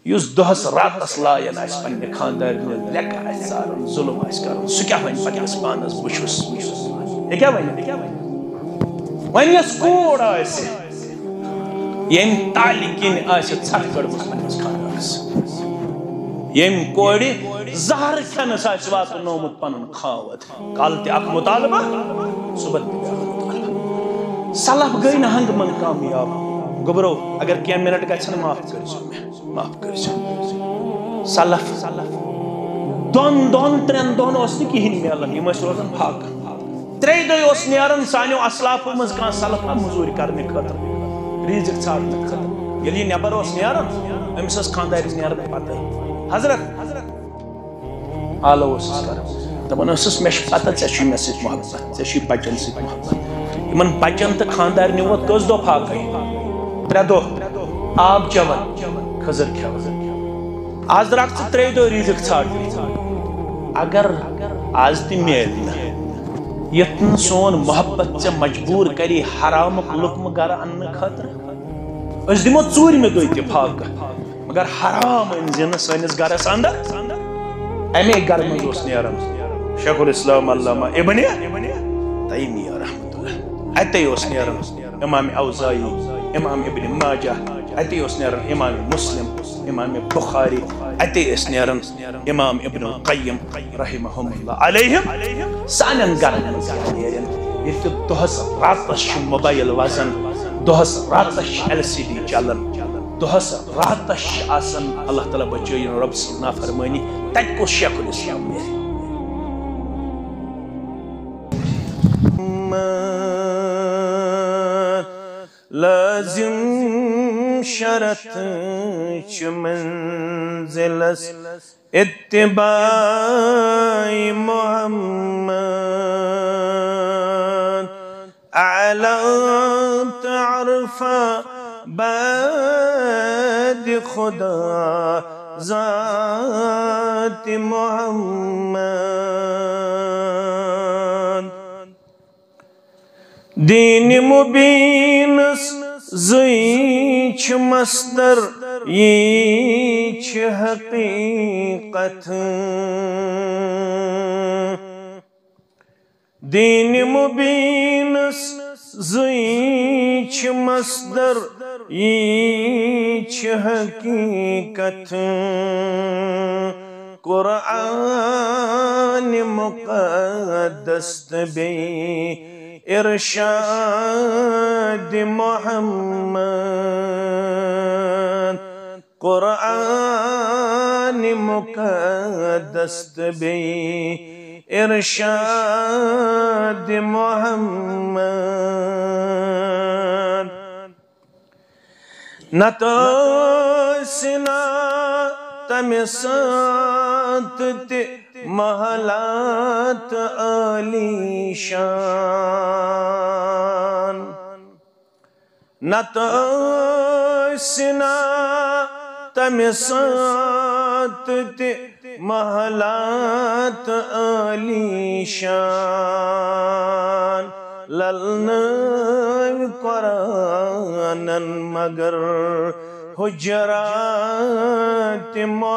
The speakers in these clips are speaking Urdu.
یس دہس راتس لائن آس پنہ خاندار لیکہ آس ژارن ظلم آس کرن سہ کیا ون پننس پانس بہ چھس یہ کیا ون ون یس کوڑ آس یم تالہ کن آس ژھٹھ کڑمژ پننس خاندانس یم کورِ زہر کھینس آس واتنومت پنن خاوند کل تہ اکھ مطالبہ صبح تہ بیاکھ مطالبہ سلف گئی نہ ہنگ من کامیاب گوبرو اگر کینٛہہ منٹ گژھن معاف کٔرزیو مےٚ معاف کٔرزیو سلف دۄن ترٛٮ۪ن دۄہن اوس نہٕ کِہیٖنۍ میلان یِم ٲسۍ روزان فاقہٕ ترٛیٚیہِ دۄہہِ اوس نیران سانیو اسلافو منٛز کانٛہہ سلف موٚزوٗرۍ کرنہٕ خٲطرٕ ریٖزق ژھانڈنہٕ خٲطرٕ ییٚلہِ یہِ نٮ۪بر اوس نیران أمِس ٲس خاندارٮ۪ن نیران پتہٕ حضرت آلو اوسُس کران دپان ٲسٕس مےٚ چھِ پتہ ژےٚ چھُے مےٚ سۭتۍ محبت ژےٚ چھُے بچن سۭتۍ محبت یِمن بچن تہٕ خاندارنہِ ووت کٔژ دۄہ فاقے 3 دۄہ آب چٮ۪وان کھٔزٕر کھٮ۪وان آز درٛاکھ ژٕ 3 دۄہ ریٖزق ژھانڈنہِ اگر آز تہِ میلہِ نہٕ یتھ نہٕ سون محبت ژےٚ مجبوٗر کری حرامُک لُقمہٕ گرٕ اننہٕ خٲطرٕ أسۍ دِمو 4مہِ دۄہ تہِ فاقہٕ مگر حرام أنزِ نہٕ سٲنِس گرس اندر امی گرٕ منٛز اوس نیران شیخ الاسلام علامہ ابن تیمیہ رحمۃ اللہ اتے اوس نیران امام اوزائی امام ابن ماجہ اتے اوس نیران امام مسلم امام بخاری اتے اوس نیران امام ابن القیم رحمہم اللہ علیہم سانن گرن منٛز نیرن ییٚتہِ دۄہس راتس چھُ موبایل وزن دۄہس راتس چھِ LCD چلان دۄہس راتس چھِ آسان اللہ تعالیٰ بچٲیِن رۄب سٕنٛز نافرمٲنی تتہِ کُس شیخ الاسلام نیرِ لازم شرط چھ منزلس اتباع محمد اعلی تعرف بعد خدا ذات محمد دین مبینس زی چھ مصدر یہ چھ حقیقت دین مبینس زی چھ مصدر یہ چھ حقیقت قرآن مقدس بی ارشاد محمد قرآن مقدس بی ارشاد محمد نتاسنا تمسات محلات عالی شان نتاسنا تمسات محلات عالی شان للنا قرآن مگر حجرات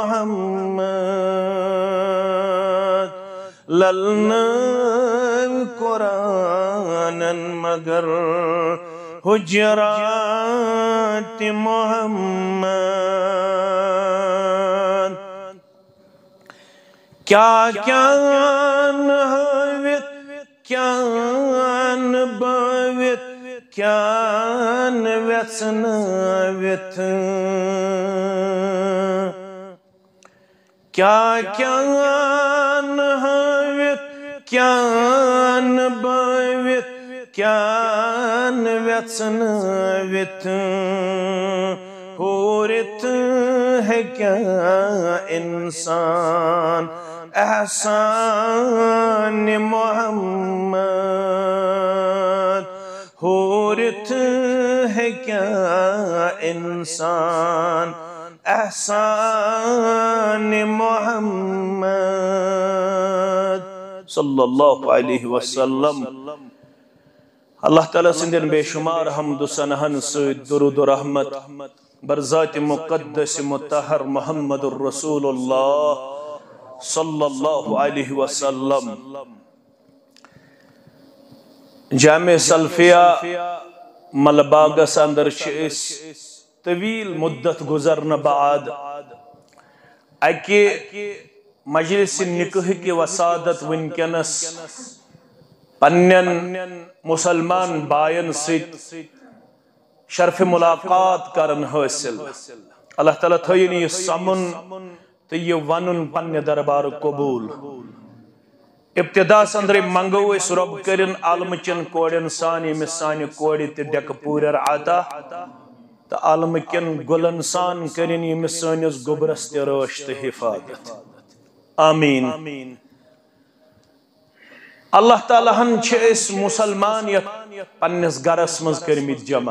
محمد للنا قرآن مگر حجرات محمد کیا نہوت کیا نبوت کیا ویژنٲوِتھ کیا نہوت کیا نبوت کیا ویژنٲوِتھ ہورِتھ ہیٚکیٛا اِنسان احسان محمد ہورِتھ ہیٚکیٛا اِنسان احسان محمد صلی اللہ علیہ وسلم اللہ تعالیٰ سندین بے شمار حمد و ثناہن سۭتۍ درود و رحمت برذات مقدس مطہر محمد الرسول اللہ صلی اللہ علیہ وسلم جامع سلفیہ ملباگس اندر اس طویل مدت گزرن بعد اکی مجلس نکاح کی وسادت ونکنس پنن مسلمان بائن ست شرف ملاقات کرن حاصل اللہ تعالیٰ تھوین یہ سمن تو یہ ونن پنہ دربار قبول ابتدا سندر منگو اس رب کرن عالم چن کوڑن سان یمس سانہ کوڑ تہ ڈیک پورر عطا تو عالم کن گلن سان کرن یمس سانس گوبرس تہ رٲچھ تہ حفاظت آمین اللہ تعالیٰ ہن چھ اس مسلمان یت پنس گرس مز کرمت جمع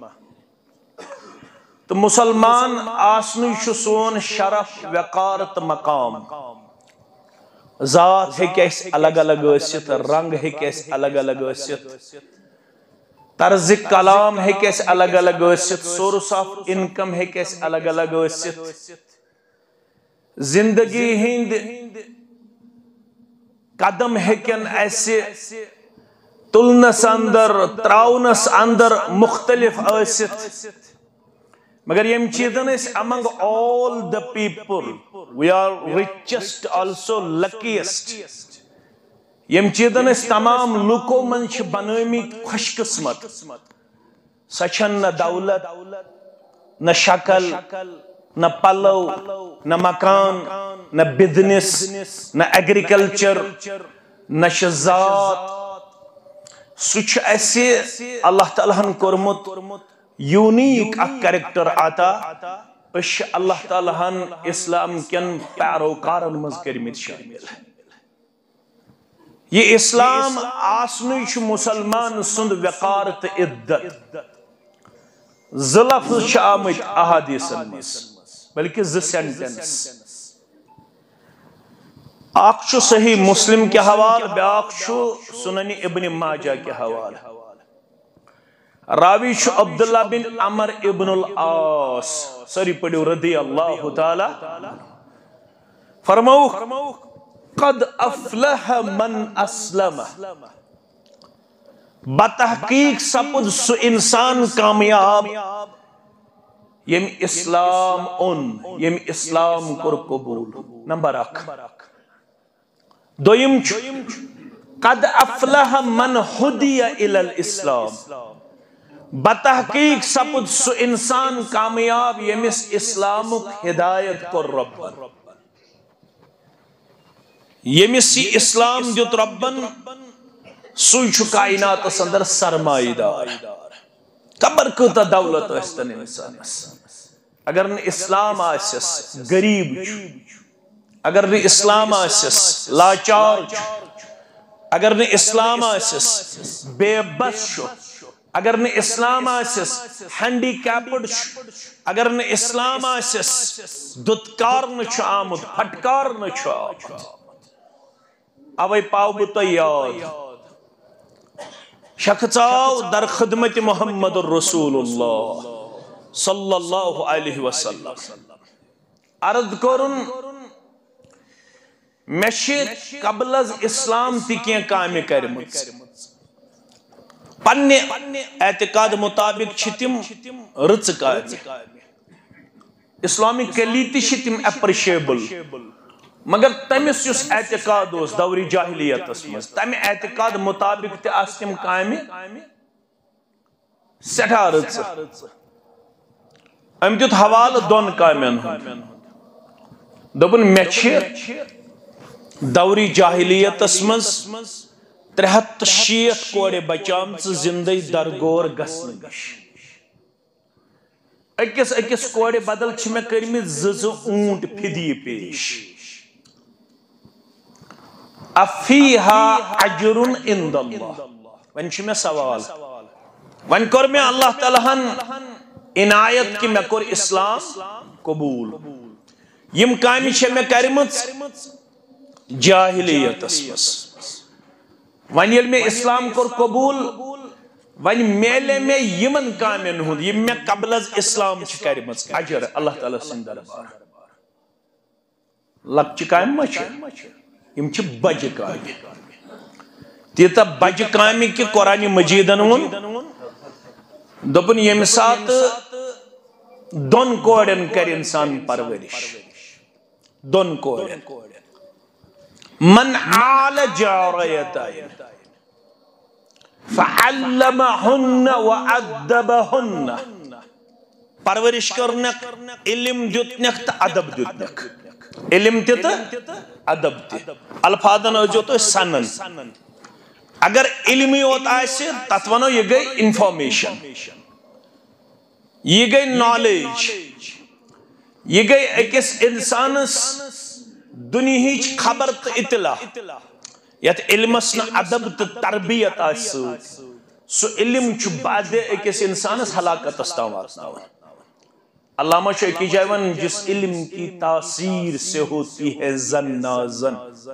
تو مسلمان آسنی چھ سون شرف وقار تو مقام ذات ہیکہ اس الگ الگ ٲسِتھ رنگ ہیکہ اس الگ الگ ٲسِتھ طرز کلام ہیکہ اس الگ الگ ٲسِتھ سورس آف انکم ہیکہ اس الگ الگ ٲسِتھ زندگی ہند قدم ہیکن ایسے تلنس اندر تراؤنس اندر مختلف ٲسِتھ مگر یم چیزن اس among all the people we are richest also luckiest یم چیزن اس تمام لوکو من چھ بنامی خوش قسمت سچن نہ دولت نہ شکل نہ پلو نہ مکان نہ بزنس نہ ایگریکلچر نہ ذات سچ ایسے اللہ تعالیٰ ہن کورمت یونیک اک کریکٹر عطا اس اللہ تعالیٰ ہن اسلام کن پیروکارن مز کرمت شامل یہ اسلام آسنی چھ مسلمان سند وقار تو عدت لفظ آمت احادیثن مز بلکہ سینٹنس اخ چھ صحیح مسلم کے حوالہ بیاکھ چھ سنن ابن ماجہ کے حوالہ راوی چھ عبداللہ بن عمر ابن العاص سری پڑھو رضی اللہ تعالی فرموخ قد افلح من اسلم بتحقیق سپد سو انسان کامیاب یم اسلام یم اسلام کر قبول نمبر اک دویم قد افلح من ہدی الی الاسلام بتحقیق سپد سو انسان کامیاب یمس اسلام ہدایت کر ربن یمس یہ اسلام دیت ربن سوئی چھ کائنات اندر سرمائی دار قبر کتا دولت استن انسان اگر نہ اسلام آسس غریب اگر نہ اسلام آسس لاچار اگر نہ اسلام آسس بے بس اگر نہ اسلام آسس ہینڈی کیپڈ اگر نہ اسلام آسس دتکار نہ آمد پھٹکار نہ آمد اوے پاو بہ یاد شخص آو در خدمت محمد الرسول اللہ صلی اللہ علیہ وسلم عرض کرن مشی قبل از اسلام تی کیا کامی کرمت پنہ اعتقاد مطابق چھتم رچ کامی اسلامی کلیتی چھتم اپریشیبل مگر تمس یس اعتقاد اس دوری جاہلیت اسمز تم اعتقاد مطابق تی آستم کامی سٹھا رچ ام دیت حوال دون کامین ہوں دبن میچھے دوری جاہلیت اسمز 360 کوڑے بچام زندگی درگور گسن گش اکس کوڑے بدل چھ میں کرمی زز اونٹ پھدی پیش افیہا عجرن اند اللہ ون چھ میں سوال ون کر میں اللہ تعالیٰ ہن عنایت کی میں کر اسلام قبول یم کامی چھ میں کرمت جاہلیت اسمس ون یل میں اسلام کر قبول ون میلے میں یمن کامن ہند یم میں قبل از اسلام چھ کرمز اجر اللہ تعالیٰ سند دربار لکچہ کام ما یم چھ بجہ کام تیتا بجہ کام کہ قرآن مجیدن ون دپن یم سات دون کوڑن کر انسان پرورش دون کوڑن من عال جاریتائن فعلمہن وعدبہن پرورش کرنک علم دیتنک تا ادب دیتنک علم تیتا ادب تی الفاظن جو تو سنن اگر علمی ہوتا ہے تت ونو یہ گئی انفارمیشن یہ گئی نالج یہ گئی اکس انسانس دنیاہچ خبر تو اطلاع یت علمس نا ادب تو تربیت آسو سو علم چھ بعد اکس انسانس ہلاکت استعمال علامہ شیخی جائیون جس علم کی تاثیر سے ہوتی ہے زن نازن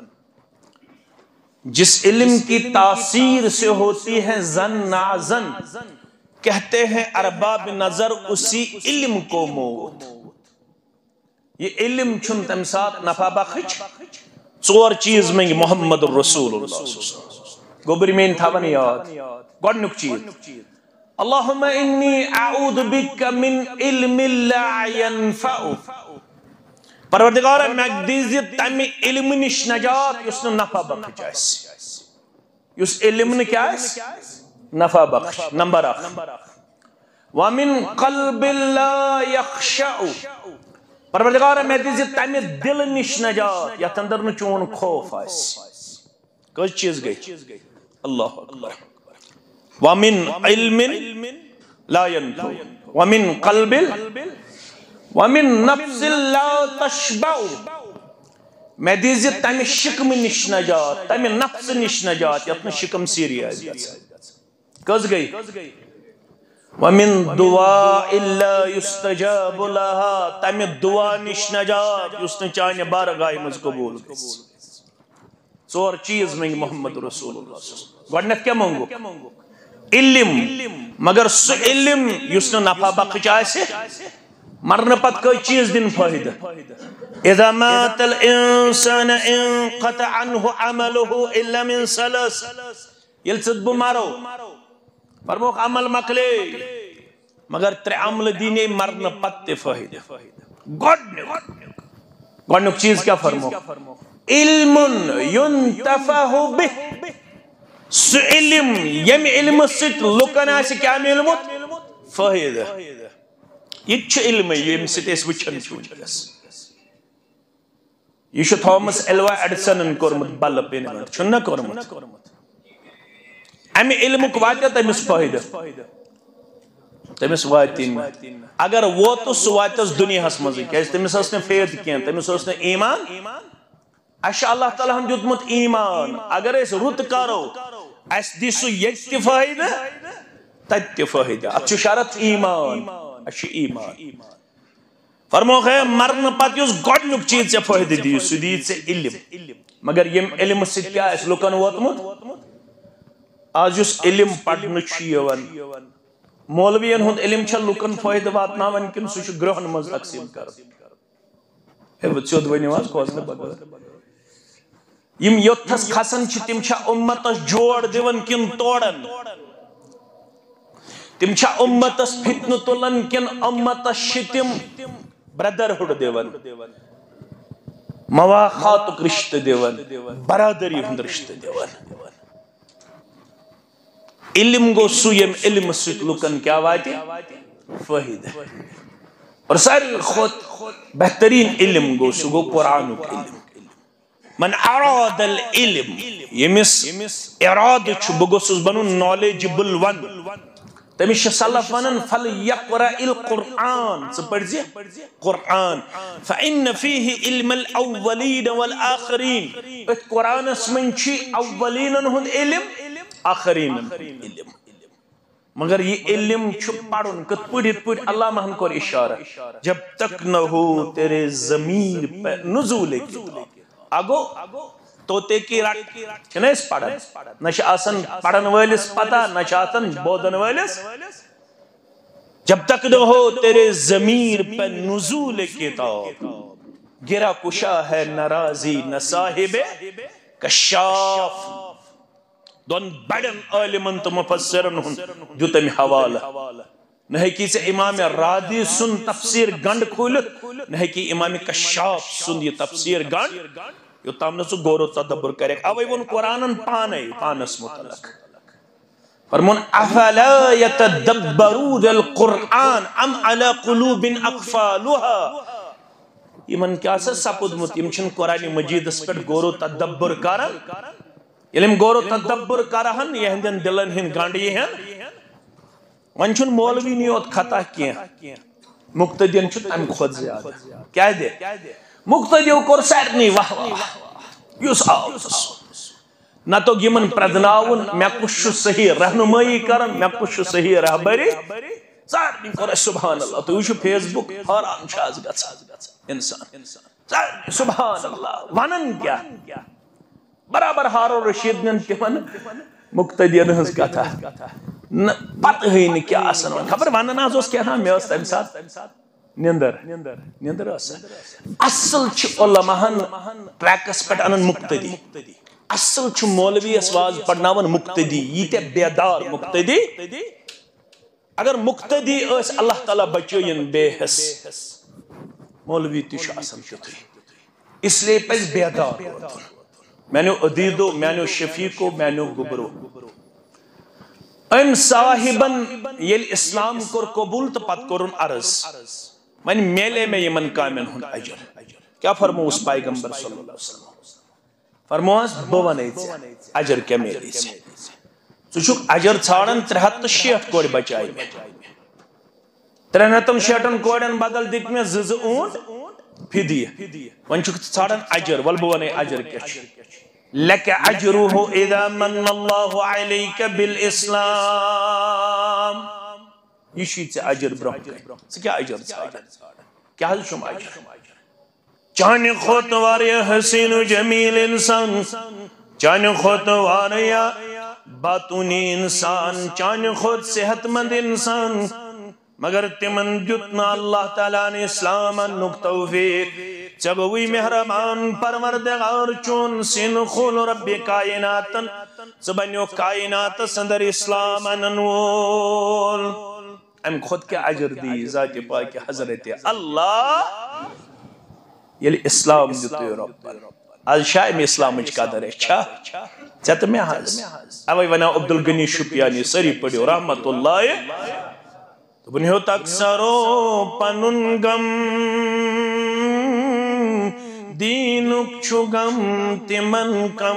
جس علم کی تاثیر سے ہوتی ہے زن نازن کہتے ہیں ارباب نظر اسی علم کو موت یہ علم چھن تمسات نفع بخش ژور چیز میں محمد الرسول اللہ گوبری میں تھاون یاد گوڑنک چیز اللہم انی اعوذ بک من علم لا ينفع پروردگار میں دیزی تمی علم نش نجات یس نفع بخش جائس یس علم نے کیا ہے نفع بخش نمبر اخ ومن قلب لا يخشع پروردگار میں دیزی تمی دل نش نجات یا تندر میں چون خوف آئیس کچھ چیز گئی اللہ اکبر ومن علم لا ينفع ومن قلب ومن نفس لا تشبع میں دیزی تمی شکم نش نجات تمی نفس نش نجات یتن شکم سیری آئی کس گئی ومن دعاء لا يستجاب لها تمی دعا نش نجات یسن چاہنے بارگاہ مز قبول ژور چیز میں محمد رسول اللہ گوڑنک کیا مانگو علم مگر سو علم یسن نفع بخش آئے مرن پت کوئی چیز دن فائدہ اذا مات الانسان انقطع عنه عمله الا من ثلاث یلسد بمارو فرموک عمل مکلے مگر تر عمل دینے مرن پت فائدہ گوڑنک چیز کیا فرموک علم ينتفع به سو علم یم علم ست لکن آسی کیا علمت فائدہ یہ چھ علم یم ست اس وچھن چونکس یہ چھ تھامس ایلوا ایڈسن کرمت بلب انوینٹ چھنہ کرمت امی علم کو واقع تمس فائدہ تمس واتین اگر وہ تو سواتس دنیا ہس مزی کہ تمس اس نے فید کیا تمس اس نے ایمان اشاء اللہ تعالی ہم جتمت ایمان اگر اس رت کرو اس دیسو یک فائدہ تت فائدہ اچھو شرط ایمان اچھو ایمان فرموخ ہے مرن پت یوز گوڑنک چیز سے فائدہ دیسو دید سے علم مگر یم علم سے کیا اس لکن واتمت آج اس علم پڑھن چیون مولوین ہند علم چھل لکن فائدہ واتناون کن سوچ گرہن مز تقسیم کر ہے وچود ونیواز کوزن بگر یم یوتھس کھسن چھ تم چھا امتس جوڑ دیون کن توڑن تم چھا امتس فتن تلن کن امتس شتم بردرہڈ دیون مواخاتک رشتہ دیون برادری ہند رشتہ دیون علم گو سو یم علم ست لکن کیا واتی فائدہ اور ساری خود بہترین علم گو سو گو قرآن علم من اراد العلم یمس اراد چھ بگوسس بنو نالیجبل ون تمش سلف ونن فل یقرأ القرآن سپڑزی قرآن فإن فيه علم الاولین والآخرین ات قرآن اسمن چھ اولین ہند علم آخرین علم مگر یہ علم چھ پڑھن کت پڑھت پڑھ اللہ مہن کو اشارہ جب تک نہ ہو تیرے ضمیر پر نزول کی اگو توتے کی رٹ چھنا اس پڑھن نش آسن پڑھن والس پتہ نش آسن بودن والس جب تک نہ ہو تیرے ضمیر پہ نزول کتاب گرا کشا ہے ناراضی نہ صاحب کشاف دون بڑن عالمن تو مفسرن ہن جو تم حوالہ نہ کی سے امام رادی سن تفسیر گنڈ کھولت نہ کی امام کشاف سن یہ تفسیر گنڈ یو تامن سو غور و تدبر کرے اوے ون قرآنن پانس متعلق فرمون افلا يتدبرون القرآن ام على قلوب اقفالها یمن کیا سپودمت یم چھن قرآن مجید اس پر غور و تدبر کرن علم غور و تدبر کرہن یہندن دلن ہن گانڈی ہیں ون چھن مولوی نیوت خطا کیا مقتدین چھن ام خود زیادہ کیا دے مقتدیو کور سارنی واہ واہ یوس آوس نہ تو یمن پردناون میں کچھ صحیح رہنمائی کرن میں کچھ صحیح رہبری سارنی کور سبحان اللہ تو وچھو فیس بک حیران چھاز گژھان انسان سبحان اللہ ونن کیا برابر ہارون رشید نے تمن مقتدین ہنس کتھا پتہ ہے نہ کیا آسن خبر ونن آز اس کیا میں اس تم ساتھ نیندر اصل چھ علماءن ٹریکس پٹ انن مقتدی اصل چھ مولوی اسواز پڑھناون مقتدی یہ بیدار مقتدی اگر مقتدی اس اللہ تعالی بچوین بے حس مولوی تش آسن تھی اس لیے پس بیدار میں نے عدیدو میں نے شفیقو میں نے گبرو ام صاحبن یل اسلام کر قبول تو پت کرن عرض من میلے میں یمن کامن ہن اجر کیا فرمو اس پیغمبر صلی اللہ علیہ وسلم فرموس بونے اجر کیا میلی سے تو چک اجر ژھانڈن 360 کوڑ بچائی میں 360 کوڑن بدل دک میں زز اونٹ فدیہ ون چک ژھانڈن اجر ول بونے اجر کیا لك اجره اذا من الله عليك بالاسلام یہ شیت سے اجر برہم کیا اجر کیا حل شم اجر چانے خود واریا حسین و جمیل انسان چانے خود واریا باتونی انسان چانے خود صحت مند انسان مگر تمن جتنا اللہ تعالیٰ نے اسلام انک توفیق چبوی مہربان پروردگار چون سن خول رب کائناتن زبنیو کائنات سندر اسلام اننول ام خود کے عجر دی ذات پاک حضرت اللہ یلی اسلام دیتوی رب آج شایم اسلام اچ قدر ہے چھا چت میں حاض اوی ونا عبدالغنی شپیانی سری پڑیو رحمت اللہ تو بنیو تکسرو پننگم دینک چھگم تمن کم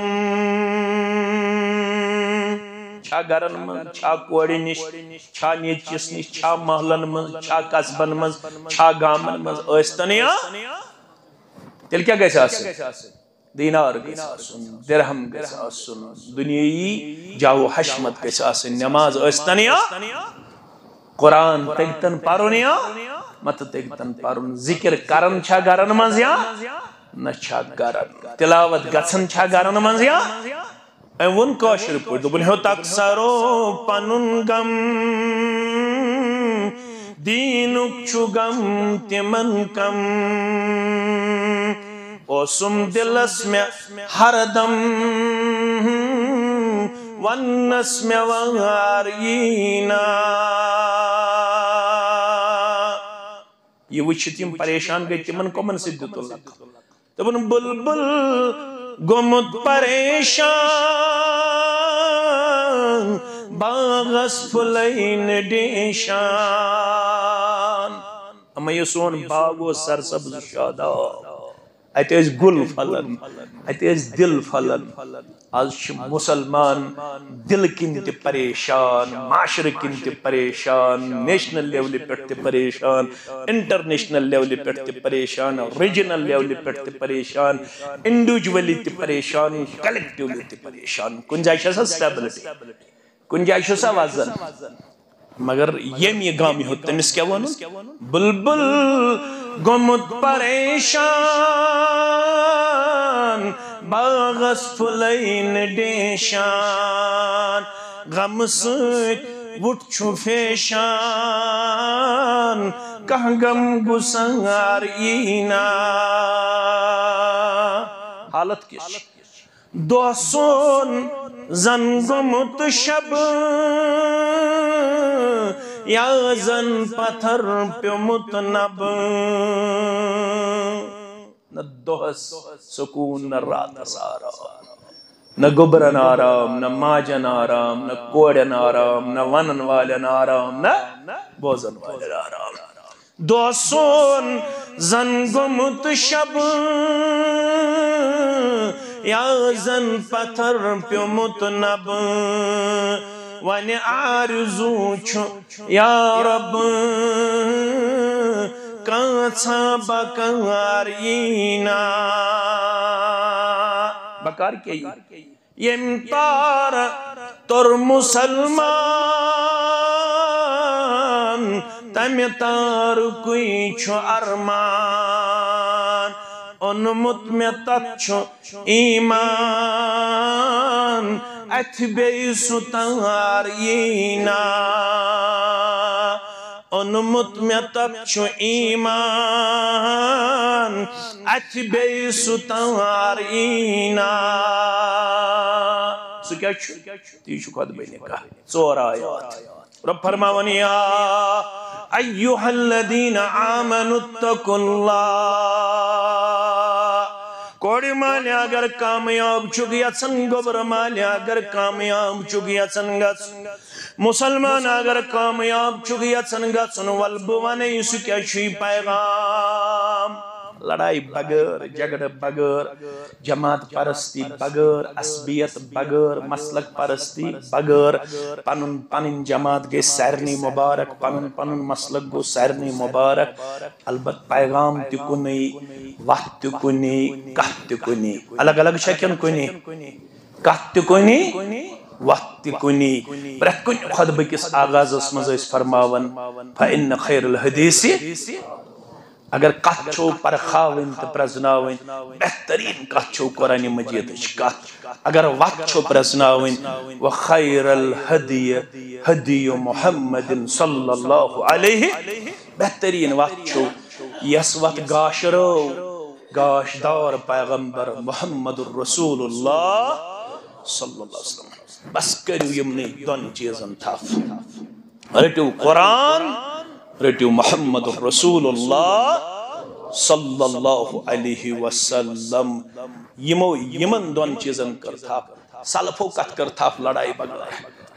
چھا گرن من چھا کوڑی نش چھا نیچس نش چھا محلن من چھا قصبن من چھا گامن من ایستنیا تیل کیا گیسے آسن دینار گیسے آسن درہم گیسے آسن دنیای جاو حشمت گیسے آسن نماز ایستنیا قرآن تگتن پارونیا مت تگتن پارون ذکر کرن چھا گرن منزیا نہ چھا گرن تلاوت گژھن چھا گرن منزیا ایم ون کاشر پور دبن ہو تکسرو پنن گم دینک چھو گم تمن کم اوسم دلس میں ہر دم ونس میں وارینا یہ وچھت یم پریشان گئی تمن کمن سے دیتو لگ تبن بلبل گمت پریشان باغس پلین ڈیشان اما یہ سون باغو سرسبز شاداب ایتے اس گل پھلن ایتے اس دل پھلن آج مسلمان دل کنت پریشان معاشر کنت پریشان نیشنل لیولی پڑھتے پریشان انٹرنیشنل لیولی پڑھتے پریشان ریجنل لیولی پڑھتے پریشان انڈیویجولی تی پریشان کلیکٹیولی تی پریشان کنجائش سا سٹیبلٹی کنجائش سا وزن مگر یہ گامی ہوتا ہے اس کیا ونو بلبل گومت پریشان باغس پھلین ڈیشان غم سۭتۍ وُٹھ چھُ فیشان کانٛہہ غم گُسار ییٖنا حالت کِس دۄہ سون زن گوٚمُت شب یا زن پتھر پیوٚمُت نب نہ دۄہس سکوٗن نہ راتس آرام نہ گوٚبرن آرام نہ ماجن آرام نہ کورٮ۪ن آرام نہ ونن والٮ۪ن آرام نہ بوزن والٮ۪ن آرام دۄہ سون زن گوٚمُت شب یا زن پتھر پیوٚمُت نب وَنہِ آرزوٗ چھُ یا رب کانٛژھا بکار ییٖنا بکار کیٛاہ یی ییٚمۍ تارٕ توٚر مُسلمان تمہِ تارُکُے چھُ ارمان اوٚنمُت مےٚ تتھ چھُ ایٖمان اَتھِ بیٚیہِ سُہ تار ییٖنا اوٚنمُت مےٚ تتھ چھُ ایٖمان اَتھِ بیٚیہِ سُہ تار ییٖنا سُہ کیٛاہ چھُ تی چھُ خۄطبہ نِکاح ژور آیات رب فرماوان یا ایُّہا الذین آمنوا اتقوا اللہ کورِ مالہِ اگر کامیاب چھُکھ یژھان گوٚبرٕ مالہِ اگر کامیاب چھُکھ یژھان گژھُن مسلمان اگر کامیاب چھُکھ یژھان گژھُن وَلہٕ بہٕ وَنے سُہ کیٛاہ چھُے پیغام لڑائی بغٲر جھگڑٕ بغٲر جماعت پرستی بغٲر عصبیت بغٲر مسلک پرستی بغٲر پنٕنۍ جماعت گٔے سارنٕے مُبارک پنُن مسلک گوٚو سارنٕے مُبارک البتہ پیغام تہِ کُنُے وَتھ تہِ کُنی کتھ تہِ کُنی الگ الگ چھا کِنہٕ کُنی کتھ تہِ کُنی وَتھ تہِ کُنی پرٛٮ۪تھ کُنہِ خۄطبہٕ کِس آغازس منٛز ٲسۍ فرماوان فَإِنَّ خَيْرَ الْحَدِيثِ اگر کتھ چھو پرکھاوٕنۍ تہٕ پرزناوٕنۍ بہترین کتھ چھو قرآن مجیدٕچ کتھ اگر وَتھ چھو پرزناوٕنۍ وَخَيْرَ الْحَدِيِ ہدی محمد صلی اللہ علیہ بہترین وَتھ چھو یس وَتھ گاشرو گاشدار پیغمبر محمد الرسول اللہ صلی اللہ علیہ وسلم بس کریو یمنٕے دۄن چیٖزن تھپھ رٔٹِو قرآن رٔٹِو محمد الرسول اللہ صلی اللہ علیہ وسلم یمن دۄن چیٖزن کٔر تھپھ سلفو کتھ کٔر تھپھ لڑائی بغٲر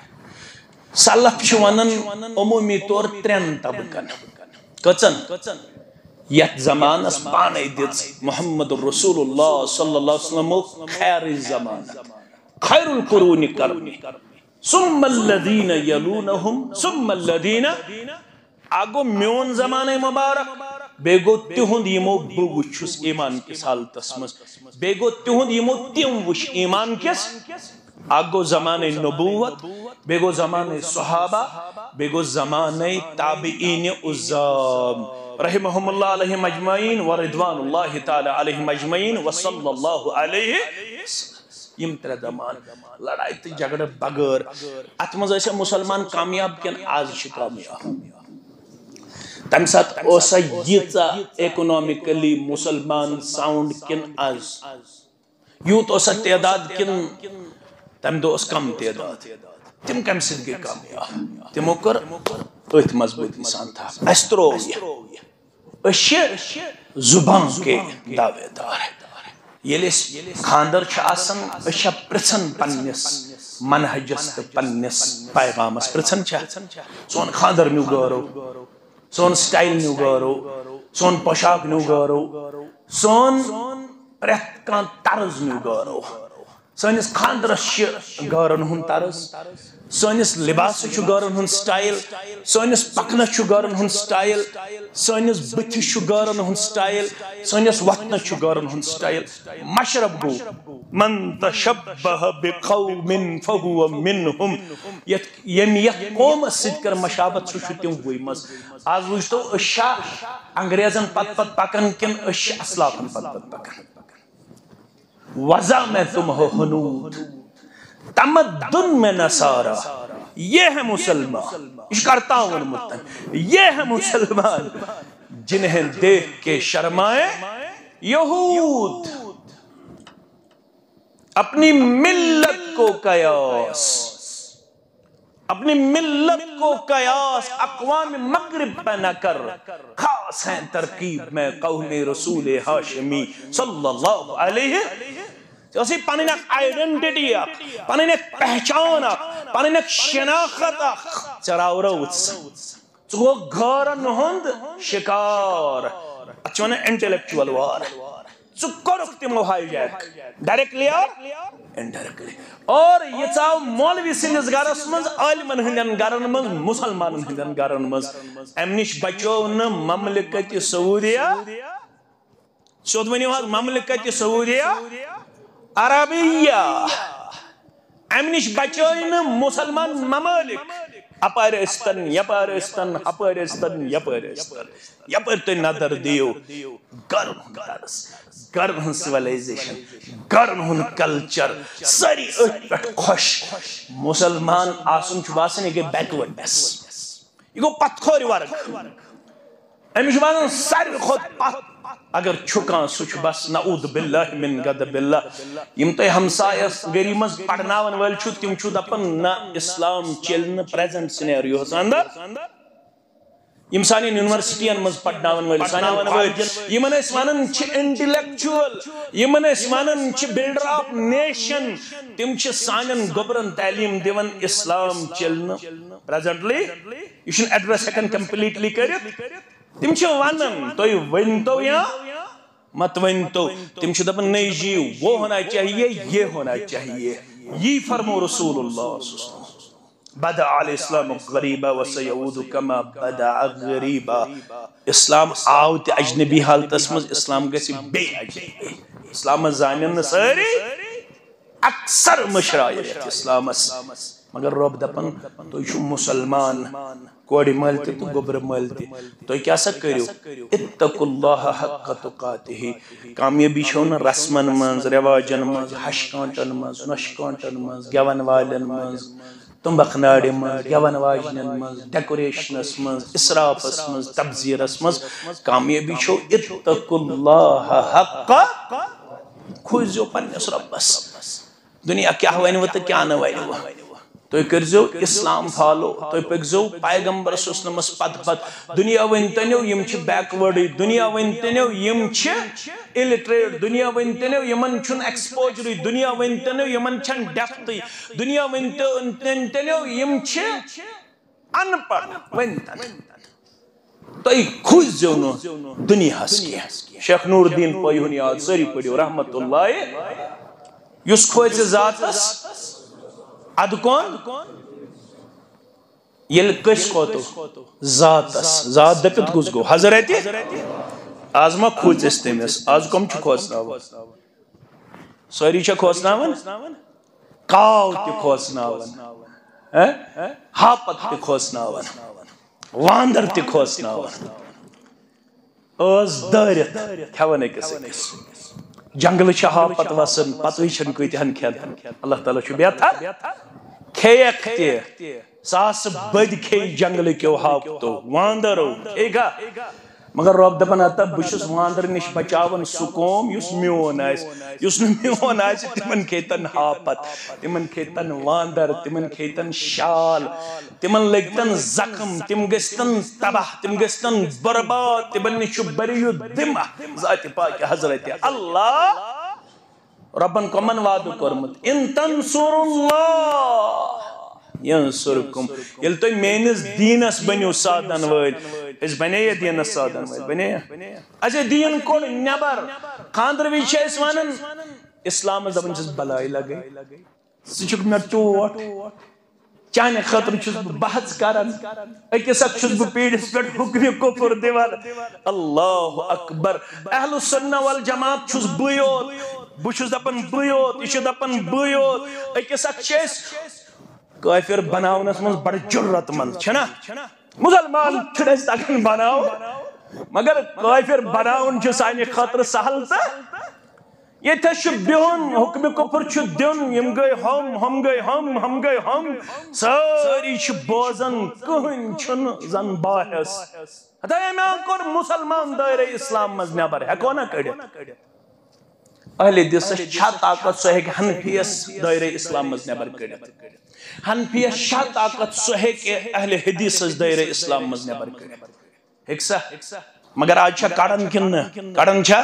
سلف چھِ ونان عموٗمی طور ترٛٮ۪ن طبقن کٔژن یتھ زمانس پانے دِژ محمد الرسول اللہ صلی اللہ علیہ وسلم خیرٕچ زمانت خیر القرون قرنی ثم الذین یلونہم ثم الذین اگو میون زمانہ مبارک بیٚیہِ گوٚو تِہُنٛد یِمو بہٕ وٕچھُس ایمان کِس حالتس منٛز بیٚیہِ گوٚو تِہُنٛد یِمو تِم وٕچھ ایمان کِس اکھ گوٚو زمانہ نبوت بیٚیہِ گوٚو زمانہ صحابہ بیٚیہِ گوٚو زمانہ تابعین عظام رحمہم اللہ علیہم اجمعین ورضوان اللہ تعالی علیہم اجمعین وصلی اللہ علیہ یم ترے زمان لڑائی تہٕ جھگڑٕ بغٲر اتھ منٛز ٲسیا مسلمان کامیاب کِنہٕ آز چھِ کامیاب تمہِ ساتہٕ اوسا ییٖژاہ اکنامکلی مسلمان ساؤنڈ کِنہٕ آز یوٗت اوسا تعداد کِنہٕ تمہِ دۄہ اوس کم تعداد تِم کمہِ سۭتۍ گٔے کامیاب تِمو کٔر أتھۍ مضبوٗطی سان تھپھ اَسہِ ترٛوو یہِ أسۍ چھِ زُبان کے دعوے دار ییٚلہِ أسۍ خانٛدر چھُ آسان أسۍ چھا پرژھان پننِس منہجس تہٕ پننِس پیغامس پرژھان چھا سون خانٛدر نیوٗ گٲرو سون سٹایل نیوٗ گٲرو سون پوشاک نیوٗ گٲرو سون پرٛٮ۪تھ کانٛہہ طرز نیوٗ گٲرو سٲنِس خانٛدرس چھِ گٲرن ہُنٛد طرز سٲنِس لباسس چھُ گٲرن ہُنٛد سٹایل سٲنِس پکنس چھُ گٲرن ہُنٛد سٹایل سٲنِس بٕتھِس چھُ گٲرن ہُنٛد سٹایل سٲنِس وتھنس چھُ گٲرن ہُنٛد سٹایل مشرب گوٚو من تشبہ بقوم فہو منہم یم یت قوم ست کر مشابت سہ تم وی مز آز وچتو اشا انگریزن پت پت پکن کن اش اسلافن پت پت پکن وضع میں تم ہو حنود تمدن میں نصارہ یہ ہے مسلمان اس کرتا ہوں متن یہ ہے مسلمان جنہیں دیکھ کے شرمائے یہود اپنی ملت کو قیاس اپنی ملت کو قیاس اقوام مغرب پہ نہ کر خاص ہیں ترکیب میں قوم رسول ہاشمی صلی اللہ علیہ اسی پانین ایک آئیڈنٹیٹی پانین ایک پہچان پانین ایک شناخت چراو روز چکو گھارن ہند شکار اچھونے انٹیلیکچوال وار چکو رکھتی موہائی جائے ڈائریکٹلی انڈائریکٹلی اور یہ چاہو مولوی سندس گارس منز عالمن ہندن گارن منز مسلمان ہندن گارن منز امنش بچو نا مملکت سعودیہ شود منیو ہاں مملکت سعودیہ عربیہ امنش بچوئن مسلمان ممالک اپارستان یپارستان اپارستان یپارستان یپار تو نظر دیو گرن ہن درس گرن ہن سیویلائزیشن گرن ہن کلچر ساری ات پہ خوش مسلمان آسن چھ باسن یہ بیکورڈنس یہ گو پتخوری ورک امش باسن ساری خود پت اگر چھکان سوچ بس نعوذ باللہ من غضب اللہ یم تو ہمسایس گری مز پڑھناون ول چھو تم چھو دپن نہ اسلام چلن پریزنٹ سینیریو اندر یم سانی یونیورسٹین مز پڑھناون ول یمن اس ونن چھ انٹیلیکچوئل یمن اس ونن چھ بلڈر آف نیشن تم چھ سانن گوبرن تعلیم دیون اسلام چلن پریزنٹلی یو شن ایڈریس ہیکن کمپلیٹلی کرت تم چھ ونن تو ونتو یا مت ونتو تم چھ دپن نہیں جی وہ ہونا چاہیے یہ ہونا چاہیے یہ فرمو رسول اللہ صلی اللہ علیہ وسلم بدع الاسلام غریبا وسیعود کما بدع غریبا اسلام آوت اجنبی حالت اسمز اسلام گسی بے اجنبی اسلام زانن ساری اکثر مشرائیت اسلام مگر رب دپن تو یہ مسلمان کوڑی ملتی تو گبر ملتی تو کیا سا کریو اتقوا اللہ حق تقاتہ کامیابی چھونا رسمن منز رواجن منز ہشکانٹن منز نشکانٹن منز گیون والن منز تمبخ ناڑی منز گیون واجنن منز ڈیکوریشنس منز اسرافس منز تبذیرس منز کامیابی چھو اتقوا اللہ حق کھوزیو پنیس ربس دنیا کیا ہوئے تو کیا نہ ہوئے تو کرزو اسلام فالو تو پکزو پیغمبر صلی اللہ علیہ وسلم پت پت دنیا ونتنیو یم چھ بیکورڈ دنیا ونتنیو یم چھ الٹریٹ دنیا ونتنیو یمن چھن ایکسپوجر دنیا ونتنیو یمن چھن ڈیپتھ دنیا ونتنیو یم چھ ان پڑھ ونتن تو کھوزیو نو دنیا ہس کی شیخ نور الدین پوئی ہن یاد ساری پڑھیو رحمت اللہ یس کھوز ذاتس اد کون یل کس کھوتو ذاتس ذات دپت کس گو حضرت آز ما کھوچ استمس آز کم چھ کھوچناون ساری چھ کھوچناون کاو تی کھوچناون ہاپت تی کھوچناون واندر تی کھوچناون آز دارت کھیون اکس اکس جنگل چھ ہاپت وسن پتوی چھن کتہن کھین اللہ تعالیٰ چھ بیتھر کھیک تی ساس بد کھے جنگل کیو ہاپتو واندرو کھیگا مگر رب دپن اتا بشس واندر نش بچاون سکوم یس میون آئیس یس میون آئیس تمن کھیتن ہاپت تمن کھیتن واندر تمن کھیتن شال تمن لگتن زخم تم گستن تباہ تم گستن برباد تمن نش بریو دمہ ذات پاک حضرت اللہ ربن کمن وعدو کرمت ان تنصر اللہ ینصرکم یل تو مینس دینس بنیو سادن ول اس بنے دینس سادن ول بنے اچھا دین کو نبر خاندر وچ اس ونن اسلام دپن چھ بلائی لگے سچک مے ٹوٹ چانے خاطر چھس بحث کرن اکس اک چھس پیڑس پہ حکم کفر دیوان اللہ اکبر اہل السنہ والجماعت چھس بیوت بچھس دپن بوت یہ دپن بوت اکس اکس کافر بناونس من بڑ جرت مند چھنا مسلمان چھنس تگان بناو مگر کافر بناون چھ سانہ خاطر سہل تا یہ بہن حکم کفر دن یم گئی ہم گئی ہم گئی ہم ساری بوزن کہن چھن زن باحث میں کور مسلمان دائرہ اسلام مز نبر ہیکو نا کڑت اہل حدیث چھا طاقت سہ ہیکہ حنفیس دائرہ اسلام مز نبر کڑت حنفیس چھا طاقت سہ ہیکہ اہل حدیث دائرہ اسلام مز نبر کڑت ہیک سا مگر آج چھا کڑن کن کڑن چھا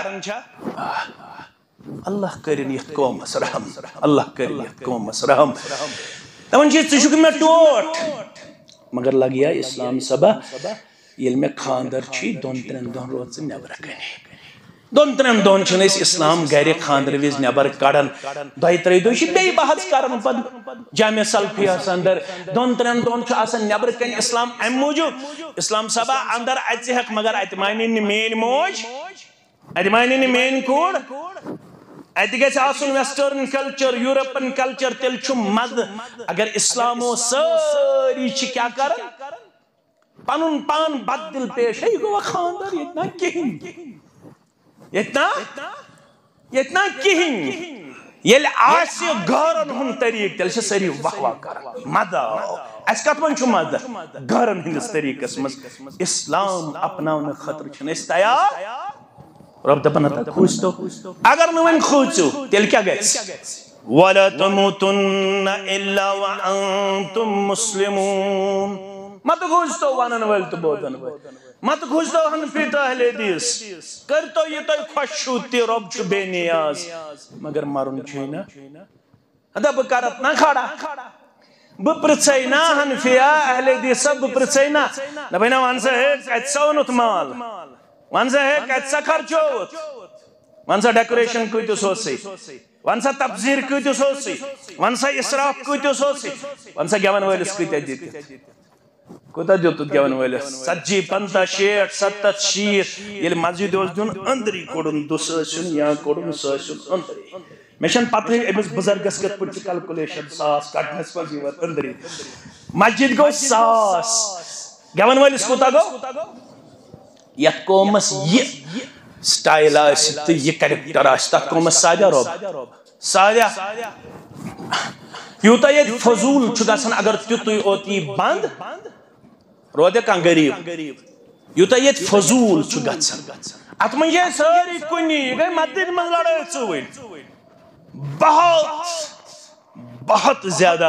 اللہ کرن یت قومس رحم اللہ کرن یت قومس رحم دپان چھ میں ٹوٹ مگر لگیا اسلام سبا یل میں خاندر چھ دون ترین دون روز نبر کنے دون ترین دون چھ اسلام گھر خاندر وز نبر کڑان دۄیہِ ترٛیٚیہِ دۄہ چھ بیٚیہِ بحث کران پتہٕ جامع سلفیس اندر دون ترین دون چھ آسان نبر کن اسلام ام موجود اسلام سبا اندر ات ہیک مگر ات مانی مین موج ات مانی مین کوڑ ات گھس آسن ویسٹرن کلچر یورپن کلچر تیل چھ مد اگر اسلامو ساری چھ کیا کرن پنن پان بد دل پیش ہے گو خاندر اتنا کہین اتنا کہین یل آسی گارن ہن طریق تیل چھ ساری واہ واہ کرن مد اس کت من چھ مد گارن ہندس طریقس مز اسلام اپناون خطر چھ اس تیار رب دپان تا کھوستو اگر نہ ون کھوچو تیل کیا گژھِ ولا تموتن الا وانتم مسلمون مت کھوستو ونن ول تو بودن مت کھوستو حنفی تو اہل حدیث کرتو یہ تو خوش چھوتی رب چھ بے نیاز مگر مرن چھ نا ادا بکارت نہ کھڑا بپرچے نا حنفیا اہل حدیث سب پرچے نا دپنا ون سا ہے کت سونت مال ون سا ہے کت سا خرچوت ون سا ڈیکوریشن کتس ہوسی ون سا تبذیر کتس ہوسی ون سا اسراف کتس ہوسی ون سا گیون ولس کت دیت کوتا دیت گیون ولس 70 50 60 70 شیت یل مسجد اوس دیون اندری کوڑن دس ٲسِن یا کوڑن سٲسِن اندری مے چھن پتہ امس بزرگس کت پٹ کیلکولیشن ساس کڑنس مز یور اندری مسجد گو ساس گیون ولس کوتا گو یت قومس یہ سٹائل آس تو یہ کریکٹر آس تک قومس سادہ روب سادہ یوتا یہ فضول چھ گژھان اگر تیُتُے اوت یی بند روزِ کانٛہہ غریب یوتا یہ فضول چھ گژھان ات من یہ ساری کنی گئی مسجد من لڑائی ژوٗرۍ بہت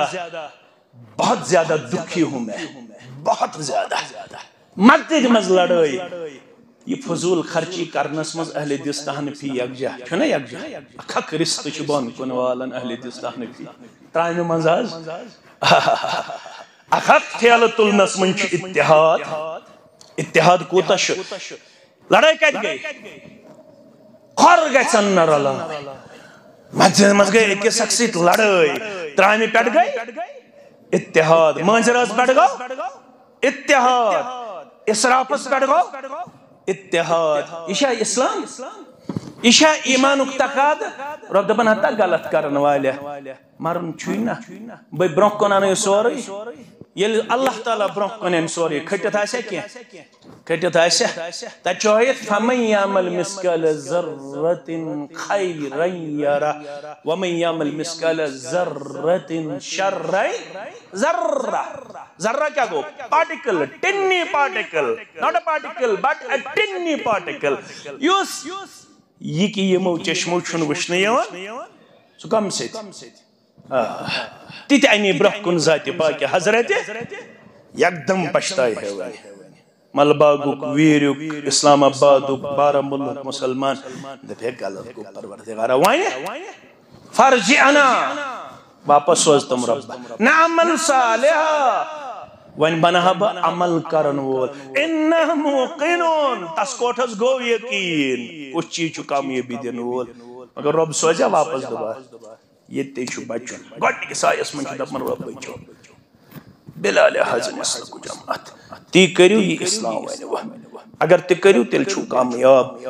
زیادہ دکھی ہوں میں بہت زیادہ مسجد مز لڑائی یہ فضول خرچی کرنس مز اہل حدیث تہ حنفی یکجا چھنا یکجا اکھ رشتہ چھ بون کن والن اہل حدیث تہ حنفی ترامہ مز اکھ ٹھیلہ تلنس من چھ اتحاد کوتا چھ لڑائی کت گئی کھر گژھن نہ رلاوٕنۍ مسجد مز گئی أکِس اکھ سۭتۍ لڑائی ترامہ پٮ۪ٹھ گئی اتحاد مٲنٛزِ رٲژ پٮ۪ٹھ گوٚو اتحاد اسرافس پٮ۪ٹھ گوٚو اتحاد یہ اسلام یہ ایمانک تقاض رب دپان ہتا غلط کرن والے مرن چھُے نا بے برونٛہہ کُن انو سورُے ییٚلہِ اللہ تعالیٰ برونٛہہ کُن انہِ سورُے کھٔٹِتھ آسیا کینٛہہ کھٔٹِتھ آسیا تتہِ چھُ ہٲیِتھ فمن یعمل مثقال ذرة خیرا یرہ ومن یعمل مثقال ذرة شرا ذرہ کیا گو particle tiny particle not a particle but a tinny particle یُس یہ کہ یمو چشمو چھن وچھنہٕ یوان سُہ کم سۭتۍ تِتہِ انے برونٛہہ کُن ذاتِ پاکہِ حضرت یکدم پشتاے ہے ملباگُک ویٖریُک اسلام آبادُک بارہمولہُک مسلمان دپے غلط گو پروردگارا وۄنۍ فرجعنا واپس سوز تم رب نعمل صالحا ون بناہا با عمل کرن وول انہ موقنون تس کوٹھس گو یقین کچھ چیز چھ کامیابی دن وول مگر رب سوزیا واپس دوبارہ یہ تے چھ بچن گۄڈنِکہِ سایس من چھ دپان رب بچو بلال حاضر مسلک جماعت تی کریو یہ اسلام ونہ اگر تی کریو تیل چھو کامیاب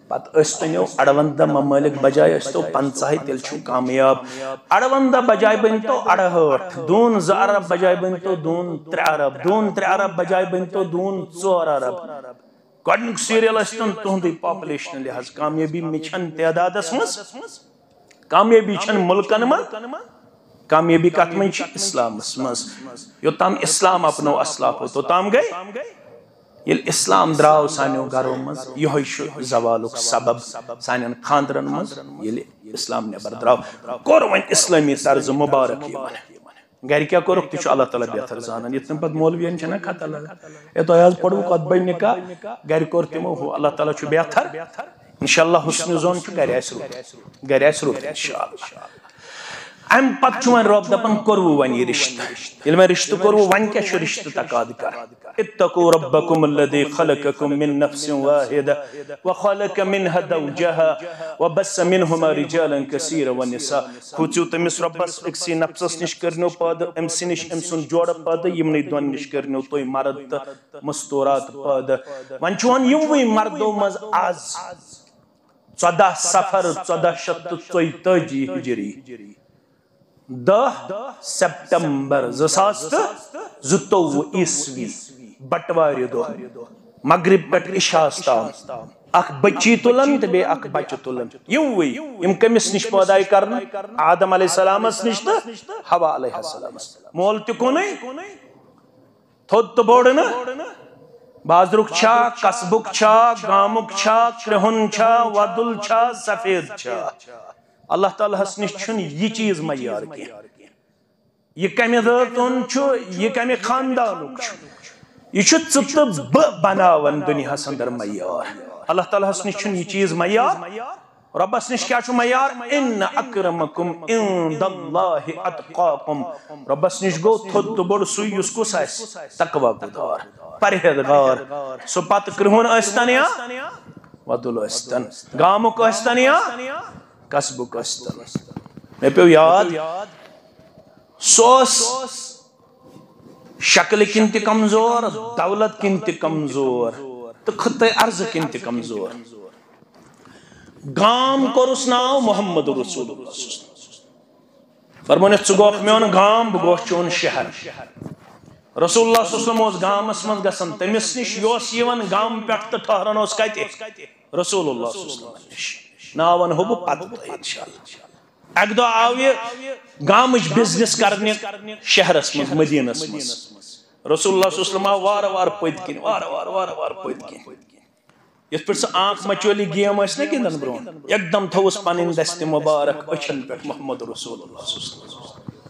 پت استنیو اڑوندہ ممالک بجائے استو 50 تیل چھو کامیاب اڑوندہ بجائے بنتو 68 دون 2 ارب بجائے بنتو دون 3 ارب دون 3 ارب بجائے بنتو دون 4 ارب گوڑنک سیریل استن تہندی پاپولیشن لحاظ کامیابی مچھن تعداد اسمس کامیابی چھن ملکن من کامیابی کت من اسلام اسمس یوتام اسلام اپنو اسلاف تو تام گئی یل اسلام دراو سانیو گھرو مز یہ زوالک سبب سانین خاندرن مز یل اسلام نبر دراو کور ون اسلامی طرز مبارک یہ گھر کیا کورک تیچو اللہ تعالیٰ بہتر زانن یہ تم پت مولوین چھنا خطا لگا یہ تو آیاز پڑھو قد بین نکاح گھر کور تمو ہو اللہ تعالیٰ چھو بہتر انشاءاللہ حسن زون چھو گھر ایس روت انشاءاللہ ام پت چون رب دپن کرو ون یہ رشتہ یل میں رشتہ کرو ون کیا چھ رشتہ تقاض کر اتقوا ربکم الذی خلقکم من نفس واحدہ وخلق منها زوجها وبث منهما رجالا كثيرا ونساء کھوچو تمس ربس اکسی نفسس نش کرنو پاد امس نش امسن جوڑ پاد یمنی دون نش کرنو توی مرد مستورات پاد ون چون یموی مردو مز آز 14 سفر 1443 ہجری 10 سپٹمبر 2022 عیسوی بٹواری دو مغرب پٹ عشاء تام اخ بچی تلن تو بے اخ بچہ تلن یموی یم کمس نش پودائی کرن آدم علیہ السلام نش تو حوا علیہ السلام مول تکونے تھود تو بوڑ نا بازرک چھا قصبک چھا گامک چھا کرہن چھا ودل چھا سفید چھا اللہ تعالیٰ ہس نش چھن یہ چیز معیار کی یہ کمی ذاتن چھو یہ کمی خاندانک چھو یہ چھو ژٕ بہ بناون دنیا اندر معیار اللہ تعالیٰ ہس نش چھن یہ چیز معیار ربس نش کیا چھو معیار ان اکرمکم عند اللہ اتقاکم ربس نش گو تھود تو بڑ سوی اس کو سائس تقوی گدار پرہیزگار سو پت کرہون استنیا ودل استن گامک استنیا قصبک استن میں پیو یاد سوس شکل کنتی کمزور دولت کنتی کمزور تو خطہ عرض کنتی کمزور گام کورس ناو محمد رسول اللہ فرمونے چگوک میون گام بگوش چون شہر رسول اللہ صلی اللہ علیہ وسلم اس گام اسمن گسن تمس نش یوس یون گام پیٹ تو ٹھہرن اس کتے رسول اللہ صلی اللہ علیہ وسلم ناون ہو پتہ انشاءاللہ اک دو آو یہ گامچ بزنس کرنے شہرس مز مدینس مز رسول اللہ صلی اللہ علیہ وسلم وار وار پت کن وار پت کن یس پہ آنکھ مچولی گیم اس نا گندن برون ایک دم تھوس پنن دست مبارک اچھن پہ محمد رسول اللہ صلی اللہ علیہ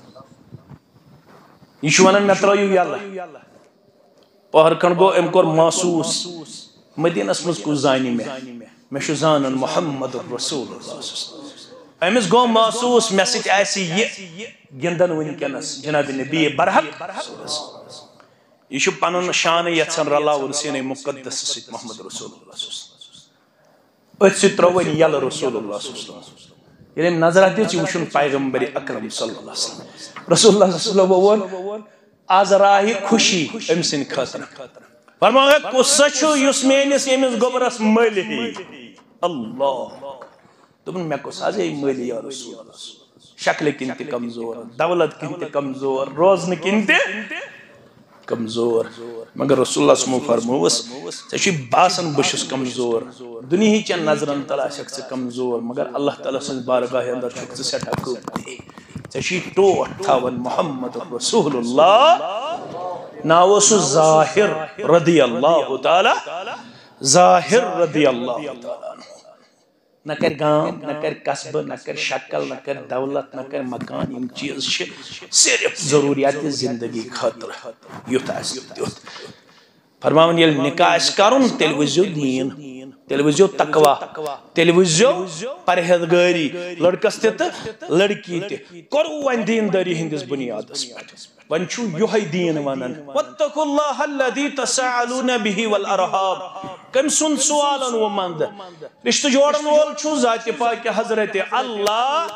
وسلم یہ ونان مے ترایو یلہ پہر کھن گو ام کور محسوس مدینس مز کو زانی میں چھ زانن محمد رسول اللہ امس گو محسوس مے سۭتۍ آسہِ یہ گندن ونکس جناب نبی برحق یہ چھ پنن شان یژھان رلاون سینہ مقدس سۭتۍ محمد رسول اللہ ات سۭتۍ ترٛووُن یلہٕ رسول اللہ صلی اللہ علیہ وسلم ییٚلہِ أمۍ نظرہ دِژ یہِ وٕچھُن پیغمبر اکرم صلی اللہ علیہ وسلم رسول اللہ صلی اللہ علیہ وسلم وون آز راہہِ خوشی أمۍ سٕنٛدِ خٲطرٕ فرمایا کُس چھُ یُس میٲنِس ییٚمِس گوبرس مٔلۍ ہیٚیہِ اللہ دوٚپُن مےٚ کُس حظ ہیٚیہِ مٔلۍ یا رسول اللہ شکلہِ کِنۍ تہِ کمزور دولت کِنۍ تہِ کمزور روزنہٕ کِنۍ تہِ کمزور مگر رسول اللہ صلی اللہ علیہ وسلم فرموس ژےٚ چھُے باسان بہٕ چھُس کمزور دُنیہِچٮ۪ن نظرن تل آسکھ ژٕ کمزور مگر اللہ تعالیٰ سٕنٛز بارگاہ اندر چھُکھ ژٕ سٮ۪ٹھاہ قۭمتی ژےٚ چھُے ٹوٹھ تھاوان محمد رسول اللہ ناو اوسُس ظاہر رضی اللہ تعالیٰ ظاہر رضی اللہ تعالیٰ نہ کر گام نہ کر قصب نہ کر شکل نہ کر دولت نہ کر مکان یم چیز صرف ضروریات زندگی خاطر یوت تیوت فرماون یل نکاح کرن تیل وزیو دین تیل وزیو تقوا تیل وزیو پرہیزگاری لڑکس تہ لڑکی تہ کرو ون دینداری ہندس بنیادس پہ ون چھو یوہی دین ونن واتقوا اللہ الذی تساءلون به والارحام کم سن سوالن و مند رشتہ جوڑن وول چھو ذات پاک حضرت اللہ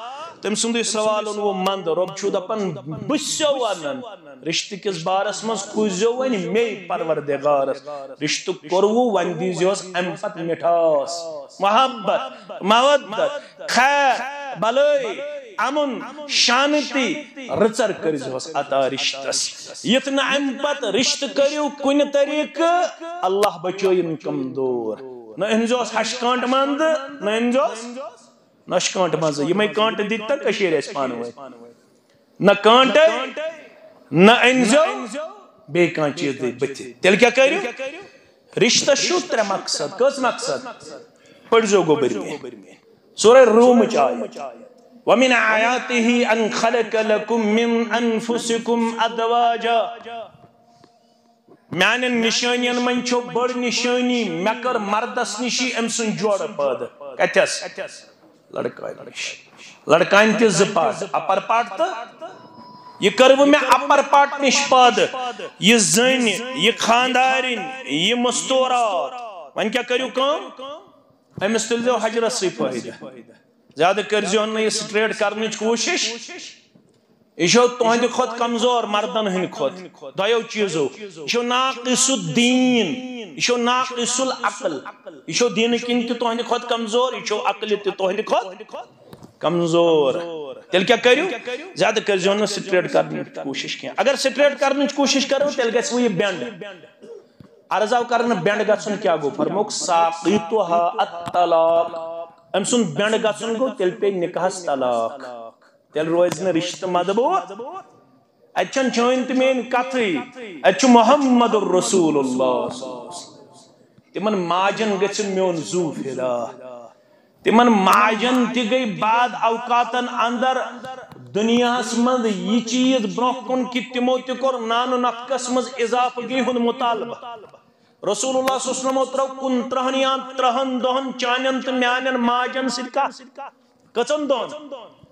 تم سندی سوال وہ مند رب چھو دپن بسو ونن رشتہ کس بارس مز کھوزو ون می پروردگارس رشتہ کرو ون دیزیوس ام پت مٹھاس محبت مودت خیر بلائی امن شانتی رچر کرزوس عطا رشتس یتنا ام پت رشتہ کریو کن طریق اللہ بچوین کمزور نہ انزوس ہشکانٹ مند نہ انزوس نشکانٹ مز یہ کانٹ دیتا کشیر اس پانوے نہ کانٹ نہ انزو بے کان چیز دی بچے تیل کیا کریو رشتہ شو ترے مقصد کس مقصد پڑھزو گوبر میں سورہ روم چاہیے وَمِنْ آيَاتِهِ أَنْ خَلَقَ لَكُم مِّنْ أَنفُسِكُمْ أَزْوَاجًا میانن نشانین من چھو بڑ نشانی مکر مردس نشی ام سن جوڑ پاد کتس لڑکان تی زپاد اپر پاٹ تا یہ کرو میں اپر پاٹ نش پاد یہ زن یہ خاندارین یہ مستورات من کیا کریو کام امس تلزو حجرت سی فائدہ زیادہ کرزیون نے یہ سٹریٹ کرنے کوشش یہ تہند خود کمزور مردن ہند خود دو چیزو یہ ناقص الدین یہ ناقص العقل یہ دین کن تہ تہند خود کمزور یہ عقل تہ تہند خود کمزور تیل کیا کریو زیادہ کرزیون نے سٹریٹ کرنے کوشش کیا اگر سٹریٹ کرنے کوشش کرو تیل گژھِ یہ بینڈ عرض آو کرنے بینڈ گژھن کیا گو فرموک ساقیتها الطلاق ام سن بینڈ گژھن گو تیل پہ نکاحس طلاق تیل روز نہ رشتہ مضبوط اچھن چون تمین کتھی اچھ محمد الرسول اللہ تمن ماجن گژھن میون زو پھرا تمن ماجن تہ گئی بعد اوقاتن اندر دنیا مند یہ چیز برونہ کن کہ تمو تہ کور نان و نفقس مز اضافہ گئی ہن مطالبہ رسول اللہ صلی اللہ علیہ وسلم ترو کن ترہن یا ترہن دہن چانن تو میانن ماجن سرکا کچن دہن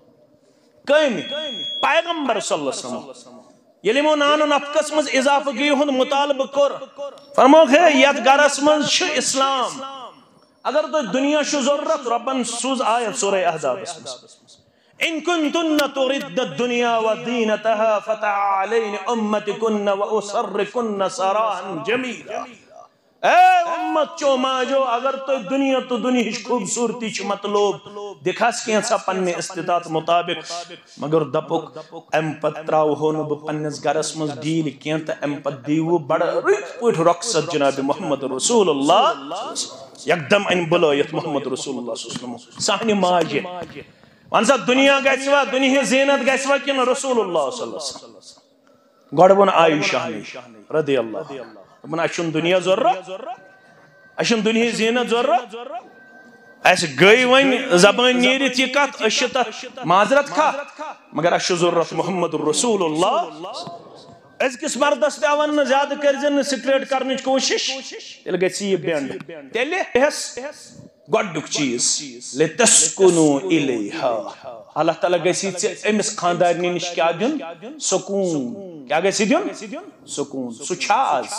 کم پیغمبر صلی اللہ علیہ وسلم یلی مو نان و نفقس مز اضافہ گئی ہن مطالبہ کر فرموک ہے یت گرس مز چھ اسلام اگر تو دنیا شو ضرورت ربن سوز آیت سورہ احزاب ان کنتن ترد الدنیا ودینتها فتعالین امتکن واسرکن سراحا جمیلا اے امت چو ماجو اگر تو دنیا تو دنیا ہش خوبصورتی چھ مطلوب دکھاس کینسا پننے استطاعت مطابق مگر دپوک ام پتراو ہونو بہ پننس گرس مز ڈیل کینتا ام پت دیو بڑا رت پوٹ رقصت جناب محمد رسول اللہ یکدم ان بلایت محمد رسول اللہ صلی اللہ علیہ وسلم سہنی ماجے وانسا دنیا گیسوا دنیا زینت گیسوا کن رسول اللہ صلی اللہ علیہ وسلم گوڑبون عائشہ رضی اللہ من اشن دنیا ضرورت اشن دنیا زینت ضرورت ایسے گئی وین زبان نیرت یہ کت اشتا معذرت کھا مگر اش ضرورت محمد الرسول اللہ اس کس مردس پیون زیادہ کرزن سٹریٹ کرنے کوشش تیل گئی یہ بینڈ تیل اس گوڑک چیز لتسکنو الیہا اللہ تعالیٰ گئی امس خاندارنی نش کیا دن سکون کیا گئی دن سکون سو چھاز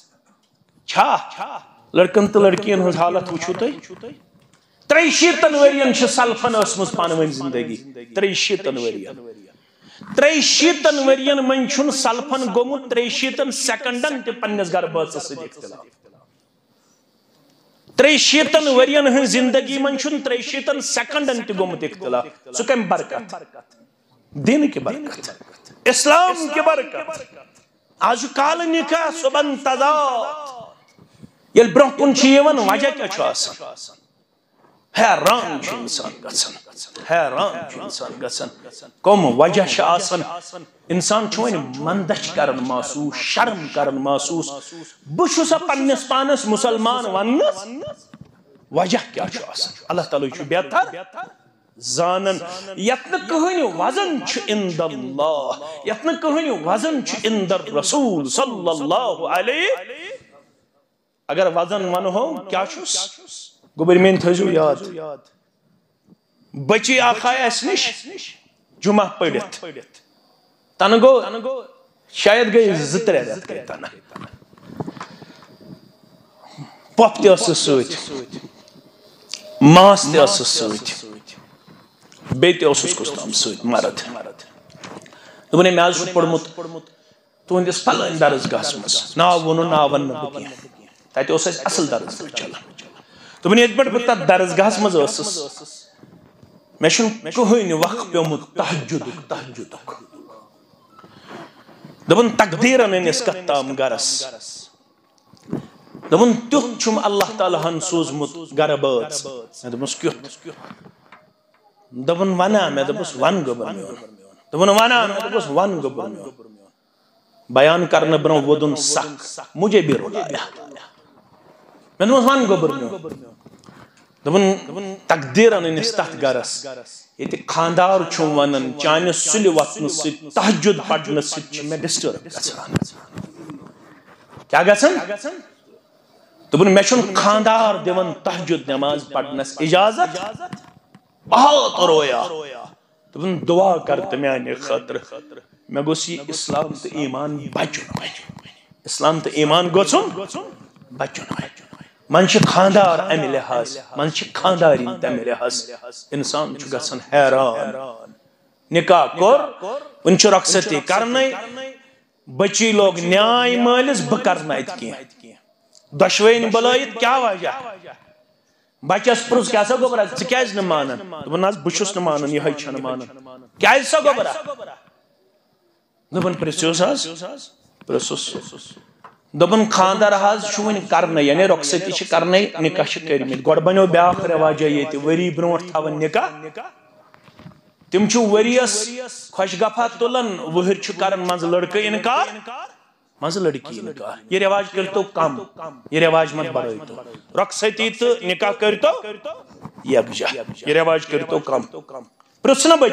چھا لڑکن تو لڑکین ہز حالت وچھو تی 63 ورین چھ سلفن اسمز پانوین زندگی 63 ورین 63 ورین من چھن سلفن گومت 63 سیکنڈن تی پنیس گر بات سے اختلاف 63 ورین ہن زندگی من چھن 63 سیکنڈن تی گومت اختلاف سو کم برکت دین کی برکت اسلام کی برکت آج کال نکاح صبح تضاد یل برہ کن چیون وجہ کیا چھو آسان حیران چھو انسان گسن حیران چھو انسان گسن کم وجہ چھو آسان انسان چھو مندچ کرن محسوس شرم کرن محسوس بچو سا پنس پانس مسلمان ونس وجہ کیا چھو آسان اللہ تعالیٰ چھو بہتر زانن یتن کہنی وزن چھ اند اللہ یتن کہنی وزن چھ اند رسول صلی اللہ علیہ اگر وزن ون ہو کیا چھس گوبر مین تھزو یاد بچی آخائے اس نش جمعہ پڑھت تنگو شاید گئی زترے رہت گئی تنہ پاپ تی اس سوچ ماس تی اس سوچ بیت اوسس کستام سید مرد دوپن مے حظ چھ پوٚرمُت تُہندس فلٲنۍ درسگاہس منٛز ناو ووٚنُن ناو ونہٕ نہٕ بہٕ کینٛہہ تتہِ اوس اسہِ اصل درسگاہ چلان دوپن ییٚتہِ پٮ۪ٹھ بہٕ تتھ درسگاہس منٛز ٲسٕس مےٚ چھُنہٕ کٕہٕنۍ وقت پیوٚمُت تہجدُک دوپن تقدیرن أنۍ أسۍ کتھ تام گرس دوپن تیُتھ چھُم اللہ تعالیٰ ہن سوٗزمُت گرٕ بٲژ مےٚ دوٚپمس کیُتھ دوپن ونا مےٚ دوٚپُس ون گوٚبُر میون دوپن ونا مےٚ دوٚپُس ون گوٚبُر میون بیان کرنہٕ برونٛہہ وودُن سکھ مجھے بھی رُلایا مےٚ دوٚپمس ون گوٚبُر میون دوپن تقدیرن أنۍ أسۍ تتھ گرس ییٚتہِ خاندار چھُم ونان چانہِ سُلہِ وتھنہٕ سۭتۍ تہجد پرنہٕ سۭتۍ چھِ مےٚ ڈسٹرب گژھان کیٛاہ گژھان دوپن مےٚ چھُنہٕ خاندار دِوان تہجد نماز پرنس اجازت بہت رویا دوپن دعا کر تہٕ میانہِ خٲطرٕ مےٚ گوٚژھ یہِ اسلام تہٕ ایمان بچُن اسلام تہٕ ایمان گوٚژھُم بچُن من چھِ خاندار امہِ لحاظ من چھِ خاندارِنۍ تمہِ لحاظ انسان چھُ گژھان حیران نکاح کوٚر وُنہِ چھُ رۄخصتی کرنے بچی لوگ نیاے مٲلِس بہٕ کرنہٕ اتہِ کینٛہہ دۄشوٕنۍ بُلٲیِتھ کیٛاہ وجہ بچس پرُژھ کیٛاہ سا گوٚبرا ژٕ کیٛازِ نہٕ مانان دوٚپُن حظ بہٕ چھُس نہٕ مانان یِہوٚے چھَنہٕ مانان کیٛازِ سا گوٚبرا دوٚپُن پرٛژھِوُس حظ پرٛژھُس دوٚپُن خاندر حظ چھُ وُنہِ کرنے یعنی رۄخصتی چھِ کرنے نکاح چھِ کٔرمٕتۍ گۄڈٕ بنیو بیٛاکھ رٮ۪واجا ییٚتہِ ؤری برونٛٹھ تھاوان نکاح تِم چھِ ؤرِیس خۄش گفا تُلان وُہٕرۍ چھُ کران منٛزٕ لڑکہٕ انکار منٛزٕ لڑکی انکار یہ رواج کٔرتو کم یہ رواج مت بڑٲیتو رۄخصتی تہٕ نکاح کٔرتو یکجا یہ رواج کٔرتو کم پرٛژھ نہٕ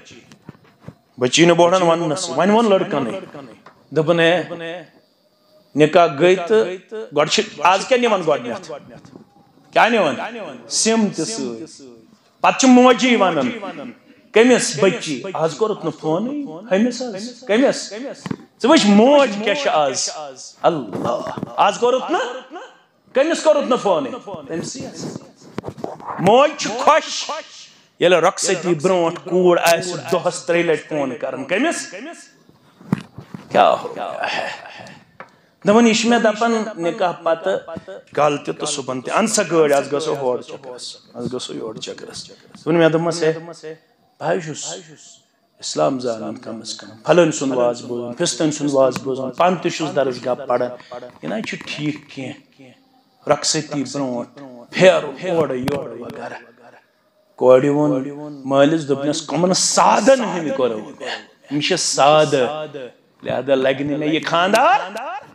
بچی نہٕ بوڑن وننس وۄنۍ ووٚن لڑکنے دوٚپُن ہے نکاح گٔے تہٕ گۄڈٕ چھِ آز کیٛاہ نِوان گۄڈنٮ۪تھ کیٛاہ نِوان سِم تہِ سۭتۍ پتہٕ چھِ موجی ونان کٔمِس بچی آز کوٚرُتھ نہٕ فونٕے ہُمِس حظ کٔمِس ژٕ وٕچھ موج کیٛاہ چھِ آز اللہ آز کوٚرُتھ نہٕ کٔمِس کوٚرُتھ نہٕ فونٕے تٔمسٕے موج چھِ خۄش ییٚلہِ رۄخصتی برونٛٹھ کوٗر آسہِ دۄہس 3 لٹہِ فون کران کٔمِس کیٛاہ ہو دوٚپُن یہِ چھُ مےٚ دپان نکاح پتہٕ کالہٕ تہِ تہٕ صُبحن تہِ ان سا گٲڑۍ آز گژھو ہور چکرس آز گژھو یور چکرس دوٚپُن مےٚ دوٚپمس ہے بہٕ حظ چھُس اسلام زانان کم از کم پھلٲنۍ سُنٛد واز بوزان فِستٲنۍ سُنٛد واز بوزان پانہٕ تہِ چھُس درسگاہ پران یہِ نہ چھُ ٹھیٖک کینٛہہ رۄخصتی برونٛٹھ پھیرُن اورٕ یورٕ وغیرہ کورِ ووٚن مٲلِس دوٚپنس کٕمن سادن ہٕنٛدۍ کوٚرو یِم چھِ سادٕ لہذا لگہِ نہٕ مےٚ یہِ خاندار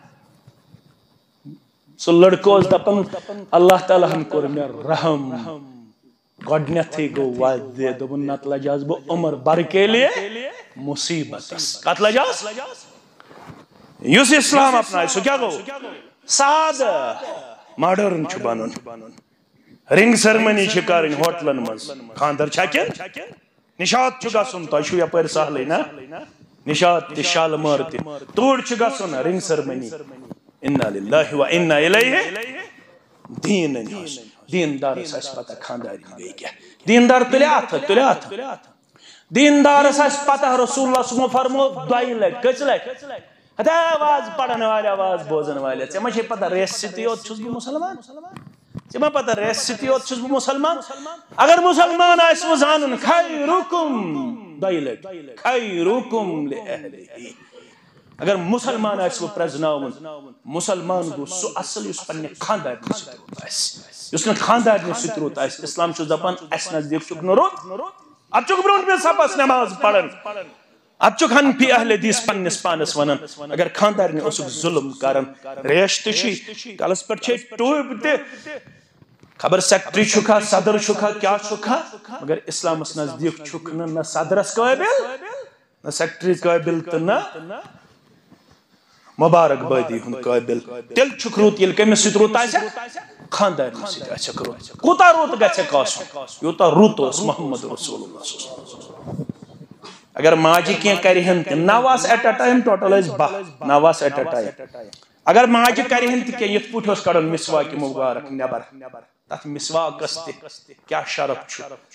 سُہ لڑکہٕ اوس دپان اللہ تعالیٰ ہن کوٚر مےٚ رحم گۄڈنیتھٕے گوٚو وعدٕ دوٚپُن نتہٕ لجہٕ بہٕ عمر بر کے لیے مصیبتس کتھ لجہس یُس اسلام اپنایہِ سُہ کیٛاہ گوٚو سادٕ ماڈٲرن چھُ بنُن رنگ سرمنی چھِ کرٕنۍ ہوٹلن منٛز خاندر چھا کِنہٕ نشاط چھُ گژھُن تۄہہِ چھُو یپٲرۍ سہلٕے نا نشاط تہِ شالمٲر تہِ توٗرۍ چھُ گژھُن رنگ سرمنی اِنّا لِلّٰهِ وَإِنّا إِلَيْهِ دیٖن دیٖندارس آسہِ پتہ خاندارِنۍ گٔے کیٛاہ دیٖندار تُلہِ اَتھٕ دیٖندارس آسہِ پتہ رسول اللہ صُبحن فرمو 2 لٹہِ کٔژِ لٹہِ ہتے آواز پڑھن والے آواز بوزن والے ژےٚ ما چھے پتہ ریسہِ سۭتی یوت چھُس بہٕ مُسلمان ژےٚ ما پتہ ریسہِ سۭتی یوت چھُس بہٕ مُسلمان اگر مُسلمان آسہِ وۄنۍ زانُن خیرُکُم 2 لٹہِ خیرُکُم لِأہلِہِ اگر مسلمان آسہِ وۄنۍ پرٛزناوُن مسلمان گوٚو سُہ اصل یُس پننہِ خاندارنہِ سۭتۍ رُت آسہِ یُس نہٕ خاندارنہِ سۭتۍ رُت آسہِ اسلام چھُ دپان اسہِ نزدیٖک چھُکھ نہٕ رُت اتھ چھُکھ برونٛٹھ مےٚ صفس نٮ۪ماز پران اتھ چھُکھ حنفی اہل حدیث پننِس پانس ونان اگر خاندارنہِ اوسُکھ ظُلم کران ریش تہِ چھُے کلس پٮ۪ٹھ چھے ٹوٗپۍ تہِ خبر سیکٹری چھُکھا صدر چھُکھا کیٛاہ چھُکھا مگر اسلامس نزدیٖک چھُکھ نہ صدرس قٲبل نہ سیکٹری قٲبل تہٕ نہ مبارک بٲدی ہُنٛد قٲبل تیٚلہِ چھُکھ رُت ییٚلہِ کٔمِس سۭتۍ رُت آسہِ خاندارنہِ سۭتۍ آسٮ۪کھ رُت کوٗتاہ رُت گژھٮ۪کھ آسُن یوٗتاہ رُت اوس محمد رسول اللہ اگر ماجہِ کینٛہہ کرِہن تہِ 9 آسہٕ ایٹ اے ٹایم ٹوٹل ٲسۍ 12 9 آسہٕ ایٹ اے ٹایم اگر ماجہِ کرِہن تہِ کینٛہہ یِتھ پٲٹھۍ اوس کڑُن مسواکہِ مبارک نٮ۪بر تتھ مسواکس تہِ کیٛاہ شرف چھُ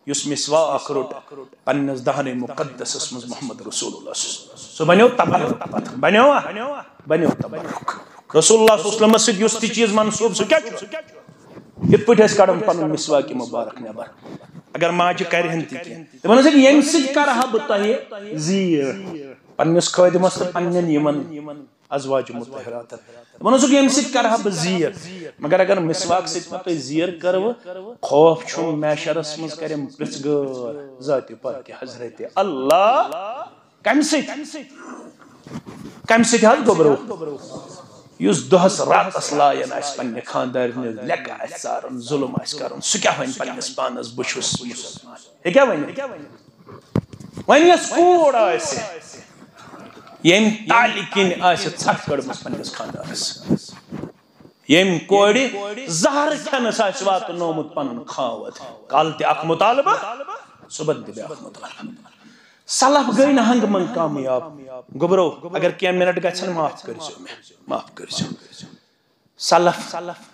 یس مسواک روٹ پنس دہن مقدس مز محمد رسول اللہ سہ بنیو تبرک بنیو تبرک رسول اللہ صلی اللہ علیہ وسلم سۭتۍ یُس تہِ چیٖز منسوب سُہ کیٛاہ چھُ یِتھ پٲٹھۍ أسۍ کڑان پنُن مسواک مبارک نٮ۪بر اگر ماجہِ کرِہن تہِ کینٛہہ دپان ٲسٕکھ ییٚمہِ سۭتۍ کرٕ ہا بہٕ تۄہہِ زیٖر پننِس خٲدمس تہٕ پننٮ۪ن یِمن ازواج مطہراتن دپان اوسُکھ ییٚمہِ سۭتۍ کرٕ ہا بہٕ زیٖر مگر اگر مسواک سۭتۍ مےٚ تۄہہِ زیٖر کٔروٕ خوف چھُم میشرس منٛز کریم پرژھگٲر ذاتِ پاکہِ حضرت اللہ کمہِ سۭتۍ حظ گوٚبرو یُس دۄہس راتس لاین آسہِ پننہِ خاندارنہِ لیٚکہٕ آسہِ ژارُن ظُلم آسہِ کرُن سُہ کیٛاہ وَنہِ پننِس پانس بہٕ چھُس مُسلمان ہیٚکیٛاہ ؤنِتھ وۄنۍ یۄس کوٗر آسہِ ییٚمہِ تالہِ کِنۍ آسہِ ژھٹھ کٔڑمٕژ پننِس خاندارس ییٚمہِ کورِ زہر کھٮ۪نس آسہِ واتنومُت پنُن خاوند کالہٕ تہِ اکھ مُطالبہٕ صُبحن تہِ بیٛاکھ مُطالبہٕ سلف گٔے نہٕ ہنگہٕ منٛگہٕ کامیاب گوٚبرو اگر کینٛہہ منٹ گژھن معاف کٔرزیو مےٚ معاف کٔرزیو سلف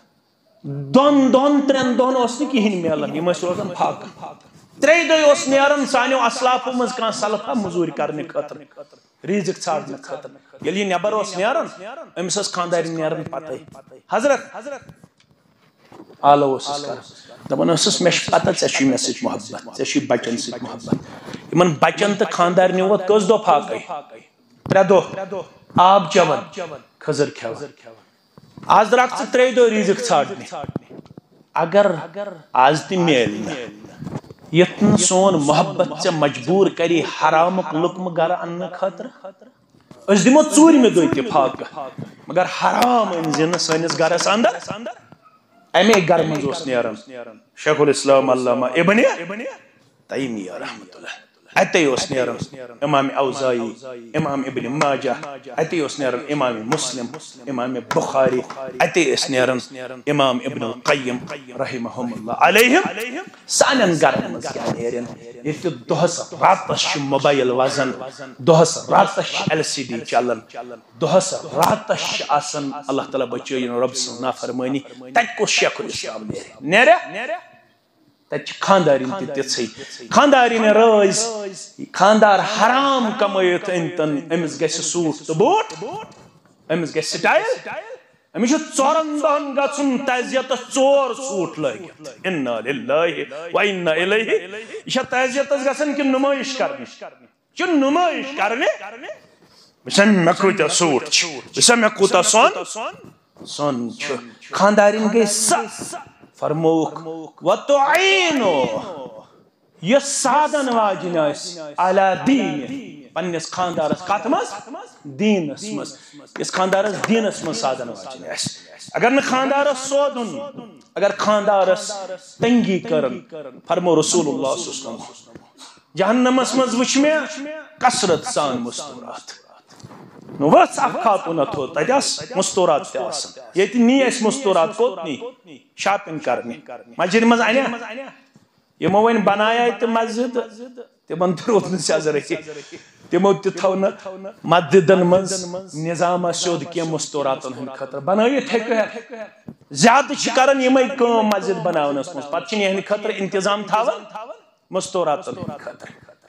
دۄن ترٛٮ۪ن دۄہن اوس نہٕ کِہینۍ میلان یِم ٲسۍ روزان فاقہٕ ترٛیٚیہِ دۄہہِ اوس نیران سانیو اسلافو منٛز کانٛہہ سلفا موٚزوٗرۍ کرنہٕ خٲطرٕ ریٖزق ژھانڈنہٕ خٲطرٕ ییٚلہِ یہِ نٮ۪بر اوس نیران أمِس ٲس خاندارنۍ نیران پتے حضرت آلو اوسُس کران دپان ٲسٕس مےٚ چھِ پتہ ژےٚ چھُے مےٚ سۭتۍ محبت ژےٚ چھُے بچن سۭتۍ محبت یِمن بچن تہٕ خاندارنہِ ووت کٔژ دۄہ فاقے 3 دۄہ آب چٮ۪وان کھٔزٕر کھٮ۪وان آز درٛاکھ ژٕ 3 دۄہ ریٖزق ژھانڈنہِ اگر آز تہِ میلہِ نہٕ یتھ نہٕ سون محبت ژےٚ مجبوٗر کری حرامُک لُقمہٕ گرٕ اننہٕ خٲطرٕ أسۍ دِمو 4مہِ دۄہ تہِ فاقہٕ مگر حرام أنزِ نہٕ سٲنِس گرس اندر امے گرٕ منٛز اوس نیران شیخ الاسلام علامہ ابن تیمیہ رحمۃ اللہ اتے اوس نیران امام اوزائی امام ابن ماجہ اتے اوس نیران امام مسلم امام بخاری اتے ٲسۍ نیران امام ابن القیم رحمہم اللہ علیہم سانٮ۪ن گرن منٛز کیٛاہ نیرن ییٚتہِ دۄہس راتس چھُ موبایل وزن دۄہس راتس چھِ LCD چلان دۄہس راتس چھِ آسان اللہ تعالیٰ بچٲیِن رۄب سٕنٛز نافرمٲنی تتہِ کُس شیخ الاسلام نیرِ تتہِ چھِ خاندارِنۍ تہِ تِژھٕے خاندارِنۍ رٲزۍ خاندار حرام کمٲیِتھ أنۍتن أمِس گژھِ سوٗٹ تہٕ بوٗٹ أمِس گژھِ سٹایل أمِس چھُ 4 دۄہن گژھُن تعزیتس 4 سوٗٹ لٲگِتھ اِنا لِلٰہِ و اِنا اِلَیْہِ یہِ چھا تعزیتس گژھان کِنہٕ نُمٲیِش کرنہِ یہِ چھُ نُمٲیِش کرنہِ وٕچھا مےٚ کۭتیاہ سوٗٹ چھِ وٕچھا مےٚ کوٗتاہ سۄن چھُ خاندارِنۍ گٔے سَتھ فرمووُکھ وَتُعِینُوا یۄس سادن واجِنۍ آسہِ عَلیٰ دیٖنہِ پننِس خاندارس کتھ منٛز دیٖنس منٛز یُس خاندارس دیٖنس منٛز سادن واجِنۍ آسہِ اگر نہٕ خاندارس سودُن اگر خاندارس تنگی کرن فرمو رسول اللہ صلی اللہ علیہ وسلم جہنمس منٛز وٕچھ مےٚ کثرت سان مستورات نو ؤژھ اکھ خاتوٗنہ تھوٚد تتہِ آسہٕ مستورات تہِ آسان ییٚتہِ نی اَسہِ مستورات کوٚت نی شاپنگ کرنہِ مسجد منٛز انیا یِمو وۄنۍ بنایا تہِ مسجد تِمن تہِ روٗد نہٕ سیٚزرٕے تِمو تہِ تھوٚو نہٕ مسجدن منٛز نظامہ سیوٚد کینٛہہ مستوراتن ہٕنٛدِ خٲطرٕ بنٲیِتھ ہیٚکہِ زیادٕ چھِ کران یِمے کٲم مسجد بناونس منٛز پتہٕ چھِنہٕ یِہنٛدِ خٲطرٕ انتظام تھاوان مستوراتن ہٕنٛدِ خٲطرٕ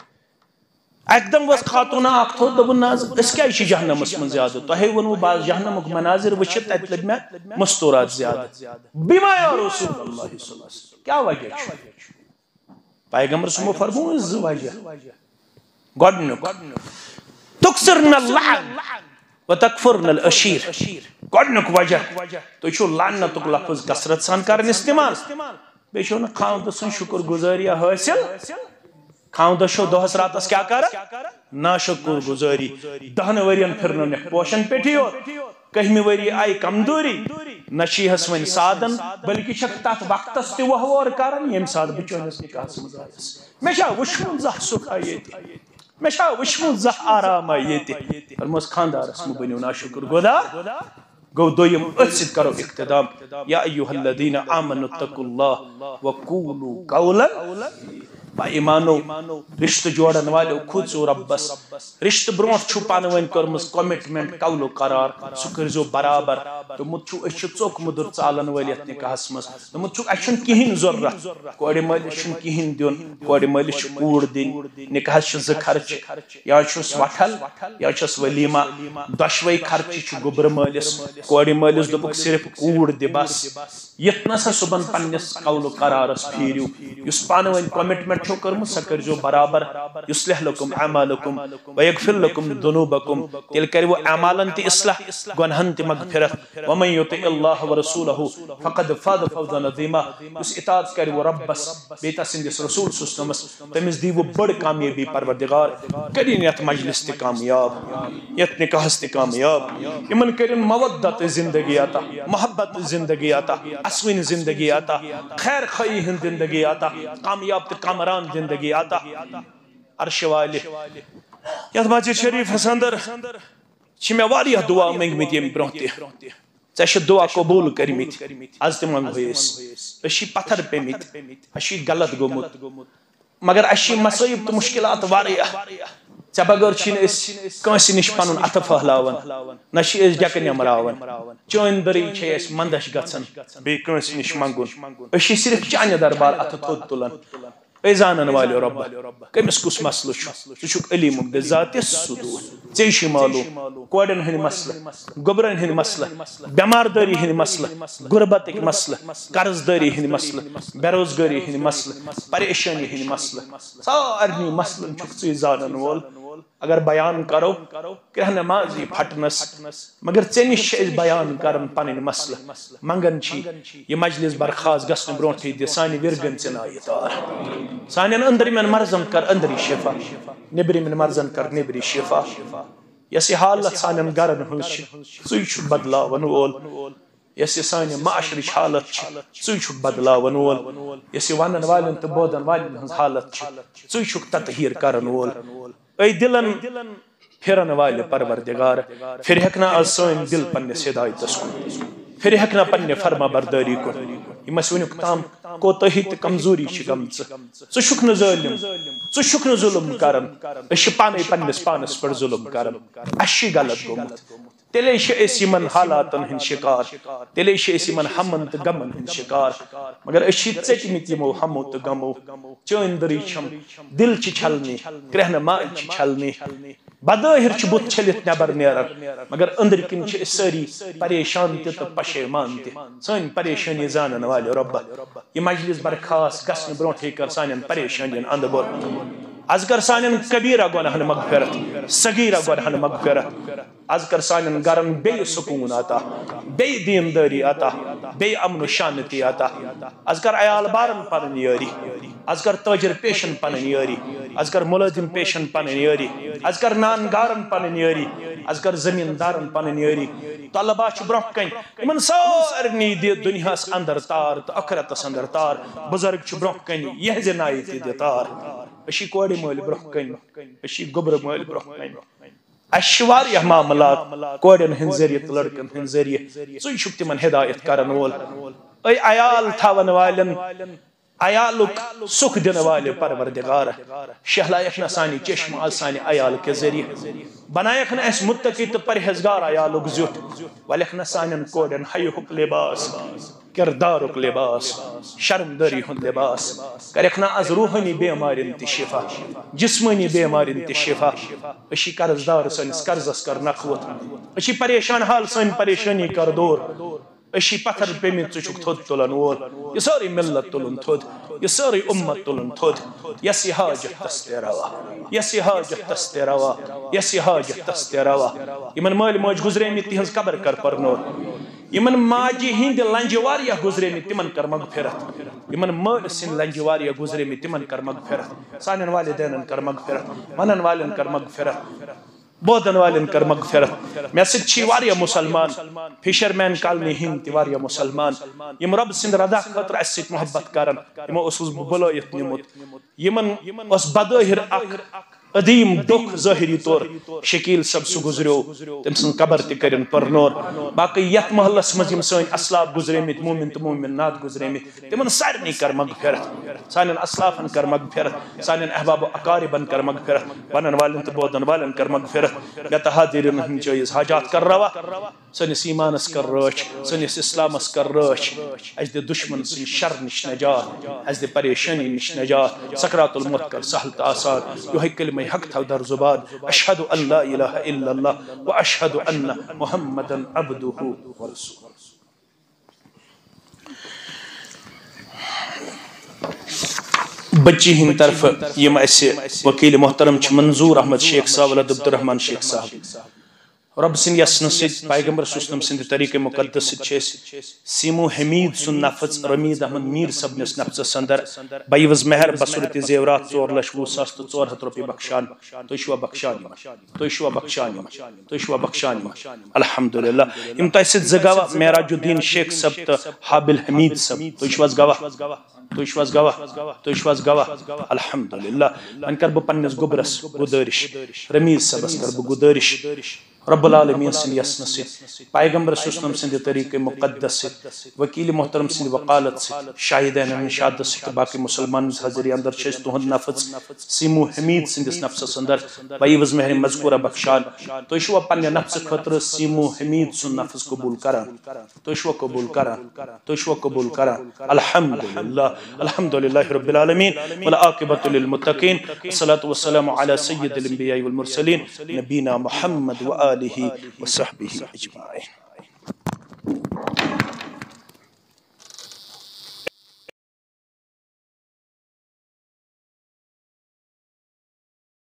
اکہِ دۄہ ؤژھ خاتوٗنہ اکھ تھوٚد دوٚپُن نہ حظ أسۍ کیٛازِ چھِ جہنمس منٛز زیادٕ تۄہے ووٚنوٕ بعض جہنمُک مناظر وٕچھِتھ تتہِ لٔگۍ مےٚ مستورات زیادٕ بِما یا رسول اللہ صلی اللہ علیہ وسلم کیٛاہ وجہ چھُ پیغمبر صٲبو فرموو 2 وجہ گۄڈنیُک تُکثرن اللعن وتکفرن العشیر گۄڈنیُک وجہ تُہۍ چھِو لعنتُک لفظ کثرت سان کران استعمال بیٚیہِ چھو نہٕ خاوندٕ سٕنٛز شُکر گُزٲریا حٲصِل خاوندس چھو دۄہس راتس کیٛاہ کران ناشکر گُزٲری 10 ؤرین پھِرنو نکھ پوشن پیٚٹھی یوت 1ہمہِ ؤری آیہِ کمزوری نہ چھِیَس وۄنۍ سادن بلکہِ چھکھ تتھ وقتس تہِ وہوار کران ییٚمہِ ساتہٕ بہٕ چٲنِس نکاحس منٛز آیس مےٚ چھا وٕچھمُت زانٛہہ سُکھا ییٚتہِ مےٚ چھا وٕچھمُت زانٛہہ آراما ییٚتہِ فرموس خاندارس مہٕ بٔنِو ناشکر گُزار گوٚو دوٚیِم أتھۍ سۭتۍ کرو اختتام یا ایُّہا الذیٖنَ آمنوا اتقوا اللٰہ وقولوا قولا با ایمانو رشتہٕ جوڑن والیو کھوٗژِو رۄبس رشتہٕ برونٛٹھ چھُو پانہٕ ؤنۍ کٔرمٕژ کومِٹمنٹ قولو قرار سُہ کٔرزیو برابر دوٚپمُت چھُ أسۍ چھِ ژوٚک مُدُر ژالن وٲلۍ یتھ نِکاحس منٛز دوٚپمُت چھُکھ اَسہِ چھُنہٕ کِہیٖنۍ ضروٗرت کورِ مٲلِس چھُنہٕ کِہیٖنۍ دیُن کورِ مٲلِس چھُ کوٗر دِنۍ نِکاحس چھِ زٕ خرچہِ یا چھُس وٹھل یا چھُس ولیٖما دۄشوے خرچہِ چھُ گوٚبرٕ مٲلِس کورِ مٲلِس دوٚپُکھ صرف کوٗر دِ بس یتھ نسا صُبحن پننِس قولو قرارس پھیٖرِو یُس پانہٕ ؤنۍ کمٹمنٹ چھو کٔرمٕژ سۄ کٔرۍزیو برابر یُصلح لکم اعمالکم ویغفر لکم ذنوبکم تیٚلہِ کرِ وۄنۍ اعمالن تہِ اصلاح گۄنہن تہِ مغفرت ومن یطع اللہ ورسولہ فقد فاز فوزا عظیما یُس اطاعت کرِ وۄنۍ رۄبس بیٚیہِ تسٕنٛدِس رسول صُسنمس تٔمِس دی وۄنۍ بٔڑ کامیٲبی پروردگار کٔرِنۍ یتھ مجلس تہِ کامیاب یتھ نکاحس تہِ کامیاب یِمن کٔرِنۍ مودت زندگی عطا محبت زندگی عطا اسوٕنۍ زندگی عطا خیر خٲیی ہٕنٛز زندگی عطا کامیاب تہٕ کامران زندگی عطا عرشِ والہِ یتھ مسجد شریفس اندر چھِ مےٚ واریاہ دعا منٛگمٕتۍ ییٚمہِ برونٛہہ تہِ ژےٚ چھِ دعا قبوٗل کٔرمٕتۍ آز تہِ منٛگہوے أسۍ چھِ پتھر پیٚمٕتۍ اَسہِ چھُ غلط گوٚمُت مگر اَسہِ چھِ مصٲیب تہٕ مُشکلات واریاہ ژےٚ بغٲر چھِنہٕ أسۍ کٲنٛسہِ نِش پنُن اَتھٕ پھٔہلاوان نہ چھِ أسۍ ڈٮ۪کہٕ نٮ۪مراوان چٲنۍ دٔرٕے چھے اَسہِ منٛدچھ گژھان بیٚیہِ کٲنٛسہِ نِش منٛگُن أسۍ چھِ صرف چانہِ دربار اَتھٕ تھوٚد تُلان اے زانن والیو رۄبا کٔمِس کُس مسلہٕ چھُ ژٕ چھُکھ علیٖم بِذاتِ صُدوٗر ژےٚ چھُے معلوٗم کورٮ۪ن ہٕنٛدۍ مسلہٕ گوٚبرن ہٕنٛدۍ مسلہٕ بٮ۪مار دٲری ہٕنٛدۍ مسلہٕ غُربتٕکۍ مسلہٕ قرض دٲری ہٕنٛدۍ مسلہٕ بے روزگٲری ہٕنٛدۍ مسلہٕ پریشٲنی ہٕنٛدۍ مسلہٕ سارنٕے مسلن چھُکھ ژٕے زانن وول اگر بیان کرو کرٛہہ نٮ۪ماز یی پھٹنس مگر ژےٚ نِش چھِ أسۍ بیان کران پنٕنۍ مسلہٕ منگان چھی یہِ مجلس برخاست گژھنہٕ برونٛٹھٕے دِ سانہِ وِرگن ژِنایہِ تار سانٮ۪ن أنٛدرِمٮ۪ن مرضن کر أنٛدری شفا نیٚبرِمٮ۪ن مرضن کر نیٚبری شفا یۄس یہِ حالت سانٮ۪ن گرن ہٕنٛز چھِ ژٕے چھُکھ بدلاون وول یۄس یہِ سانہِ معاشرٕچ حالت چھِ ژٕے چھُکھ بدلاون وول یۄس یہِ ونن والٮ۪ن تہٕ بوزن والٮ۪ن ہٕنٛز حالت چھِ ژٕے چھُکھ تطہیٖر کرن وول اے دلن پھرن والہِ پروردگار پھرہکھ نا آز سٲنۍ دل پننِس ہدایتس کُن پھرہکھ نا پننہِ فرما بردٲری کُن یِم اَسہِ وُنیُک تام کوتٲہی تہٕ کمزوری چھِ گٔمژٕ ژٕ چھُکھ نہٕ ظٲلِم ژٕ چھُکھ نہٕ ظُلم کران أسۍ چھِ پانے پننِس پانس پٮ۪ٹھ ظُلم کران اَسہِ چھُ غلط گوٚمُت تیٚلے چھِ أسۍ یِمن حالاتن ہٕنٛدۍ شِکار تیٚلے چھِ أسۍ یِمن ہمن تہٕ غمن ہٕنٛدۍ شِکار مگر أسۍ چھِ ژٔٹمٕتۍ یِمو ہمو تہٕ غمو چٲنۍ دٔرٕے چھَم دل چھِ چھلنہِ کرٛہہ نٮ۪ماز چھِ چھلنہِ بظٲہِر چھُ بُتھ چھٔلِتھ نٮ۪بر نیران مگر أنٛدرۍ کِنۍ چھِ أسۍ سٲری پریشان تہِ تہٕ پشیمان تہِ سٲنۍ پریشٲنی زانن والہِ رۄبا یہِ مجلس برخاست گژھنہٕ برونٛٹھٕے کر سانٮ۪ن پریشٲنین انٛدٕ بور از کر سانٮ۪ن کبیٖرا گۄنہن مغفرت صغیٖرا گۄنہن مغفرت از کر سانٮ۪ن گرن بیٚیہِ سکوٗن عطا بیٚیہِ دیٖندٲری عطا بیٚیہِ امن و شانتی عطا از کر عیال بارن پنٕنۍ یٲری از کر تٲجر پیشن پنٕنۍ یٲری از کر مُلٲزِم پیشن پنٕنۍ یٲری از کر نان گارن پنٕنۍ یٲری از کر زمیٖندارن پنٕنۍ یٲری طلبا چھِ برونٛہہ کنہِ یِمن سارنٕے دِ دُنیاہس اندر تار تہٕ ٲخرتس اندر تار بُزرگ چھِ برونٛہہ کنہِ یِہنٛزِ نایہِ تہِ دِ تار أسۍ چھِ کورِ مٲلۍ برونٛہہ کنہِ أسۍ چھِ گوٚبرٕ مٲلۍ برونٛہہ کنہِ اَسہِ چھِ واریاہ معاملات کورٮ۪ن ہٕنٛدۍ ذٔریعہٕ تہٕ لڑکن ہٕنٛدۍ ذٔریعہٕ ژٕے چھُکھ تِمن ہدایت کرن وول اے عیال تھاون والٮ۪ن عیالُک سُکھ دِنہٕ والہِ پروردگار شہلایکھ نہ سانہِ چشمہٕ آز سانہِ عیال کہِ ذٔریعہٕ بنایکھ نہٕ اَسہِ مُتقی تہٕ پرہیزگار عیالُک زیُٹھ ولیکھ نہ سانٮ۪ن کورٮ۪ن حیہُک لباس کردارُک لباس شرمدٲری ہُنٛد لباس کریکھ نہ آز روحٲنی بٮ۪مارٮ۪ن تہِ شفا جسمٲنی بٮ۪مارٮ۪ن تہِ شفا أسۍ چھِ قرض دار سٲنِس قرضس کر نکھوت أسۍ چھِ پریشان حال سٲنۍ پریشٲنی کر دوٗر أسۍ چھِ پتھر پیٚمٕتۍ ژٕ چھُکھ تھوٚد تُلن وول یہِ سٲرٕے ملت تُلُن تھوٚد یہِ سٲرٕے اُمت تُلُن تھوٚد یس یہِ حاجت تس تہِ روا یس یہِ حاجت تس تہِ روا یس یہِ حاجت تس تہِ روا یِمن مٲلۍ مٲج گُزریمٕتۍ تِہنٛز قبر کر پرنور یِمن ماجہِ ہٕنٛدِ لنجہِ واریاہ گُزریمٕتۍ تِمن کر مغفرت یِمن مٲلۍ سٕنٛدۍ لنجہِ واریاہ گُزریمٕتۍ تِمن کر مغفرت سانٮ۪ن والدینن کر مغفرت ونن والٮ۪ن کر مغفرت بودن والٮ۪ن کر مغفرت مےٚ سۭتۍ چھِ واریاہ مُسلمان فِشر مین کالنی ہٕنٛدۍ تہِ واریاہ مُسلمان یِم رۄبہٕ سٕنٛدِ رضا خٲطرٕ اَسہِ سۭتۍ محبت کران یِمو اوسُس بہٕ بُلٲیِتھ نِمُت یِمن ٲس بظٲہِر اکھ عدیم دکھ ظاہری طور شکیل صاحب سہ گزریو تم سن قبر تہ کرن پرنور باقی یت محلس مز یم سن اسلاف گزریمت مومن تو مومنات گزریمت تمن سارنی کر مغفرت سانن اسلافن کر مغفرت سانن احباب و اقاربن کر مغفرت ونن والن تو بودن والن کر مغفرت گت حاضرین ہن چیز حاجات کر روا سنس ایمانس کر رچ سنس اسلامس کر رچ اس دے دشمن سن شر نش نجات اس دے پریشانی نش نجات سکرات الموت کر سہل تا آسان یہ کلمہ حق تھو در زبان اشہد ان لا الہ الا اللہ و اشہد ان محمدا عبدہ ورسولہ. بچی ہند طرف یم اسہ وکیل محترم منظور احمد شیخ صاحب ولد عبد الرحمن شیخ صاحب رب سن یسن ست پیغمبر سوسنم سند طریقہ مقدس ست سیمو حمید سن نفس رمید احمد میر صبنس نفس اندر بیوز مہر بصورت زیورات 4,20,400 روپیہ بخشان تو بخشان الحمدللہ یم تہ ست زگوا معراج الدین شیخ صاحب تو حابل حمید صاحب تو گواہ الحمدللہ ان کر بہ پنس گبرس گزارش رمیز صاحبس کر بہ گزارش رب العالمین سن یسن ست پیغمبر سوسنم سند طریقہ مقدس ست وکیل محترم سند وقالت ست شاہدین شہادت ست باقی مسلمان حاضری اندر چھ تہند نفس سیمو حمید سندس نفس اندر بیوز مہر مذکورہ بخشان تو شو پنہ نفس خطر سیمو حمید سن نفس قبول کران تو شو قبول کران الحمدللہ الحمدللہ رب العالمین والعاقبۃ للمتقین الصلاۃ والسلام علی سید الانبیاء والمرسلین نبینا محمد وآلہ وصحبہ اجمعین.